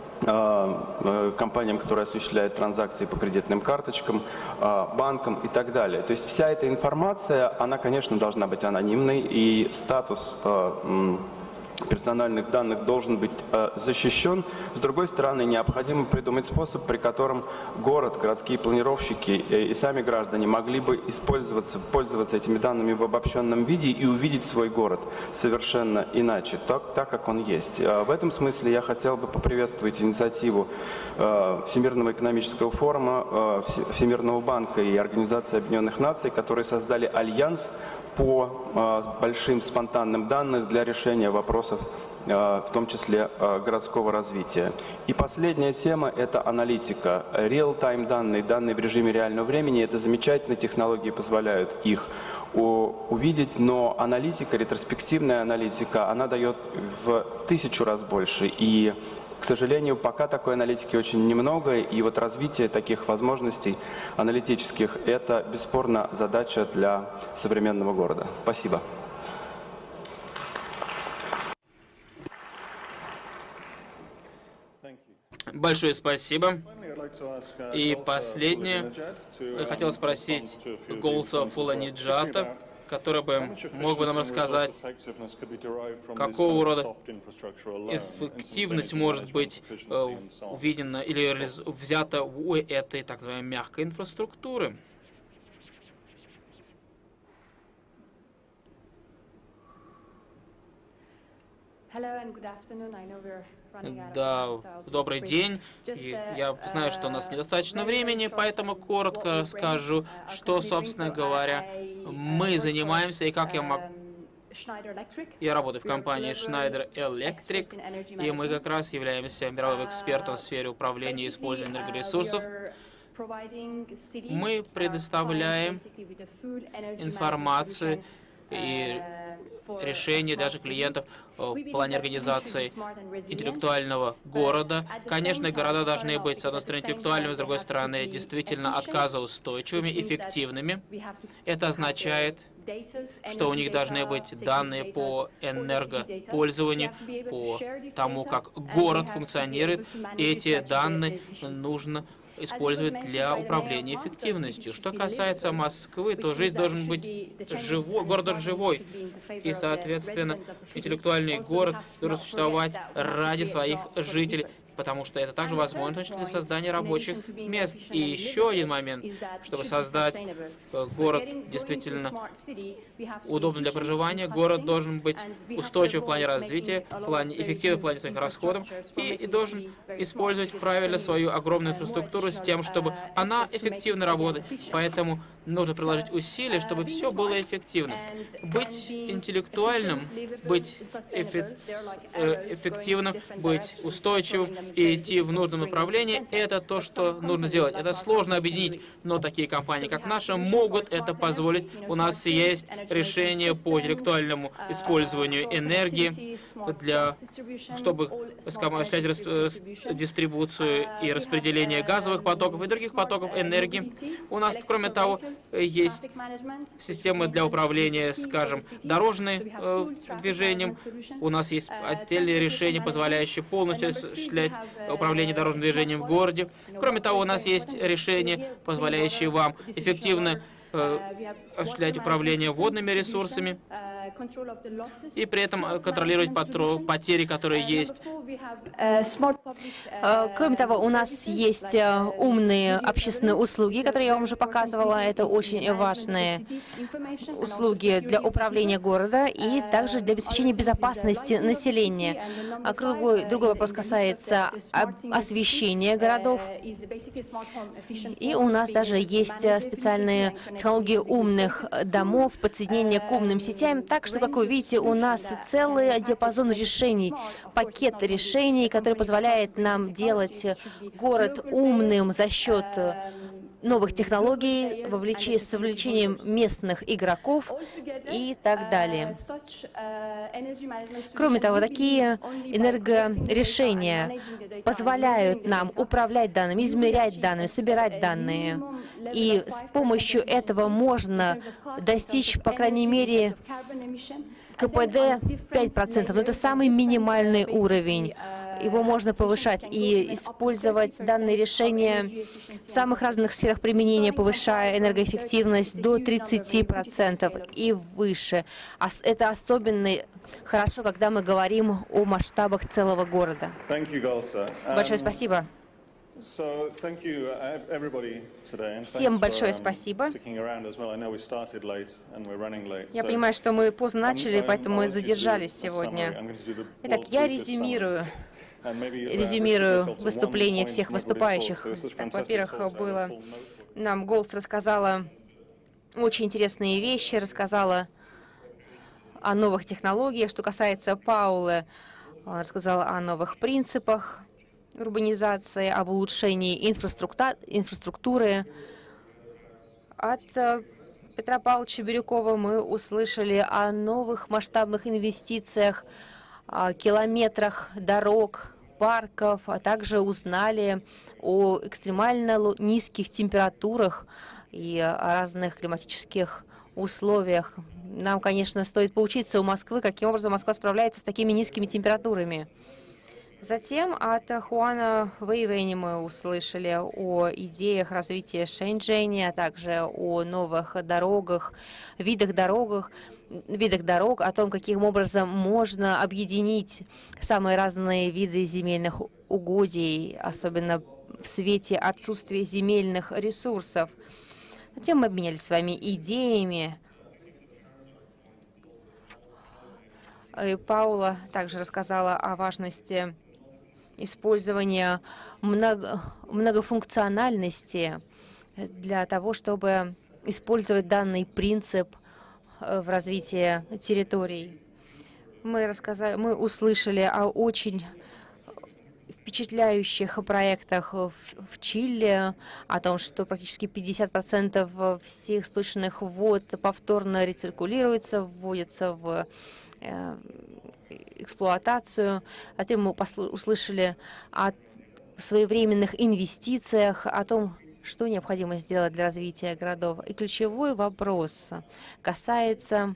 компаниям, которые осуществляют транзакции по кредитным карточкам, банкам и так далее. То есть вся эта информация, она, конечно, должна быть анонимной, и статус персональных данных должен быть защищен. С другой стороны, необходимо придумать способ, при котором городские планировщики и сами граждане могли бы пользоваться этими данными в обобщенном виде и увидеть свой город совершенно иначе, так как он есть. В этом смысле я хотел бы поприветствовать инициативу Всемирного экономического форума, Всемирного банка и Организации Объединенных Наций, которые создали альянс по большим спонтанным данным для решения вопросов, в том числе городского развития. И последняя тема – это аналитика. Real-time данные в режиме реального времени – это замечательные технологии, позволяют их увидеть, но аналитика, ретроспективная аналитика, она дает в 1000 раз больше. И, к сожалению, пока такой аналитики очень немного, и вот развитие таких возможностей аналитических – это бесспорно задача для современного города. Спасибо. Большое спасибо. И последнее, я хотел спросить Голца Фуланиджата, который мог бы нам рассказать, какого рода эффективность может быть увидена или взята у этой так называемой мягкой инфраструктуры. Да, добрый день. И я знаю, что у нас недостаточно времени, поэтому коротко расскажу, что, собственно говоря, мы занимаемся и как я могу. Я работаю в компании Schneider Electric, и мы как раз являемся мировым экспертом в сфере управления и использования энергоресурсов. Мы предоставляем информацию и решения даже клиентов в плане организации интеллектуального города. Конечно, города должны быть, с одной стороны, интеллектуальными, с другой стороны, действительно отказоустойчивыми, эффективными. Это означает, что у них должны быть данные по энергопользованию, по тому, как город функционирует, и эти данные нужно использовать для управления эффективностью. Что касается Москвы, то жизнь должен быть живой, город должен живой. И, соответственно, интеллектуальный город должен существовать ради своих жителей, потому что это также возможно, в том числе для создания рабочих мест. И еще один момент, чтобы создать город действительно удобным для проживания, город должен быть устойчивым в плане развития, эффективным в плане своих расходов и должен использовать правильно свою огромную инфраструктуру с тем, чтобы она эффективно работала. Поэтому нужно приложить усилия, чтобы все было эффективно. Быть интеллектуальным, быть эффективным, быть устойчивым и идти в нужном направлении — это то, что нужно сделать. Это сложно объединить, но такие компании, как наша, могут это позволить. У нас есть решение по интеллектуальному использованию энергии, чтобы осуществлять дистрибуцию и распределение газовых потоков и других потоков энергии. У нас, кроме того, есть системы для управления, скажем, дорожным движением. У нас есть отдельные решения, позволяющие полностью осуществлять управление дорожным движением в городе. Кроме того, у нас есть решения, позволяющие вам эффективно осуществлять управление водными ресурсами и при этом контролировать потери, которые есть. Кроме того, у нас есть умные общественные услуги, которые я вам уже показывала. Это очень важные услуги для управления города и также для обеспечения безопасности населения. Другой вопрос касается освещения городов. И у нас даже есть специальные технологии умных домов, подсоединения к умным сетям. Так что, как вы видите, у нас целый диапазон решений, пакет решений, который позволяет нам делать город умным за счет новых технологий, с вовлечением местных игроков и так далее. Кроме того, такие энергорешения позволяют нам управлять данными, измерять данными, собирать данные. И с помощью этого можно достичь, по крайней мере, КПД 5%, но это самый минимальный уровень. Его можно повышать и использовать данные решения в самых разных сферах применения, повышая энергоэффективность до 30% и выше. Это особенно хорошо, когда мы говорим о масштабах целого города. Большое спасибо. Всем большое спасибо. Я понимаю, что мы поздно начали, поэтому мы задержались сегодня. Итак, я резюмирую выступление всех выступающих. Во-первых, нам Голдс рассказала очень интересные вещи, рассказала о новых технологиях. Что касается Паулы, он рассказал о новых принципах урбанизации, об улучшении инфраструктуры. От Петра Павловича Бирюкова мы услышали о новых масштабных инвестициях, о километрах дорог, парков, а также узнали о экстремально низких температурах и о разных климатических условиях. Нам, конечно, стоит поучиться у Москвы, каким образом Москва справляется с такими низкими температурами. Затем от Хуана Вэйвэни мы услышали о идеях развития Шэньчжэня, а также о новых дорогах, видах дорог, о том, каким образом можно объединить самые разные виды земельных угодий, особенно в свете отсутствия земельных ресурсов. Затем мы обменялись с вами идеями. И Паула также рассказала о важности использования многофункциональности для того, чтобы использовать данный принцип в развитии территорий. Мы услышали о очень впечатляющих проектах в Чили, о том, что практически 50% всех сточных вод повторно рециркулируется, вводятся в эксплуатацию. Затем мы услышали о своевременных инвестициях, о том, что необходимо сделать для развития городов. И ключевой вопрос касается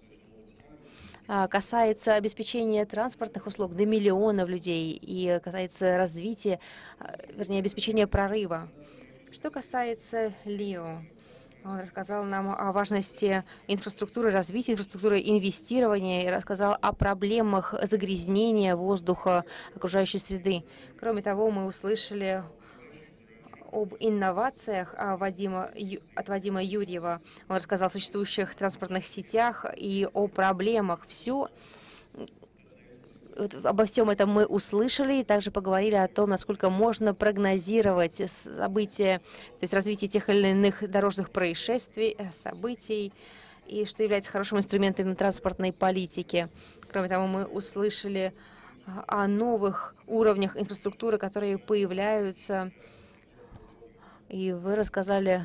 обеспечения транспортных услуг для миллионов людей и касается развития, вернее, обеспечения прорыва. Что касается Лио, он рассказал нам о важности инфраструктуры, развития инфраструктуры, инвестирования и рассказал о проблемах загрязнения воздуха, окружающей среды. Кроме того, мы услышали об инновациях от Вадима Юрьева. Он рассказал о существующих транспортных сетях и о проблемах. Все обо всем этом мы услышали, и также поговорили о том, насколько можно прогнозировать события, то есть развитие тех или иных дорожных происшествий, событий, и что является хорошим инструментом транспортной политики. Кроме того, мы услышали о новых уровнях инфраструктуры, которые появляются, и вы рассказали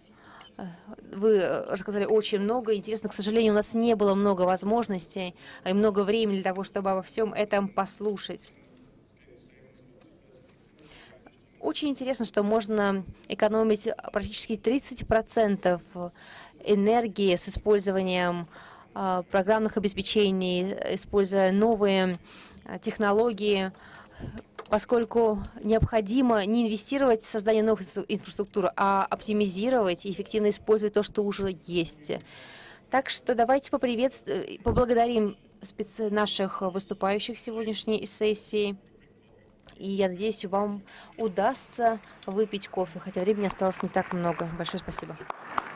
очень много. Интересно, к сожалению, у нас не было много возможностей и много времени для того, чтобы обо всем этом послушать. Очень интересно, что можно экономить практически 30% энергии с использованием программных обеспечений, используя новые технологии, поскольку необходимо не инвестировать в создание новых инфраструктур, а оптимизировать и эффективно использовать то, что уже есть. Так что давайте поблагодарим наших выступающих в сегодняшней сессии. И я надеюсь, вам удастся выпить кофе, хотя времени осталось не так много. Большое спасибо.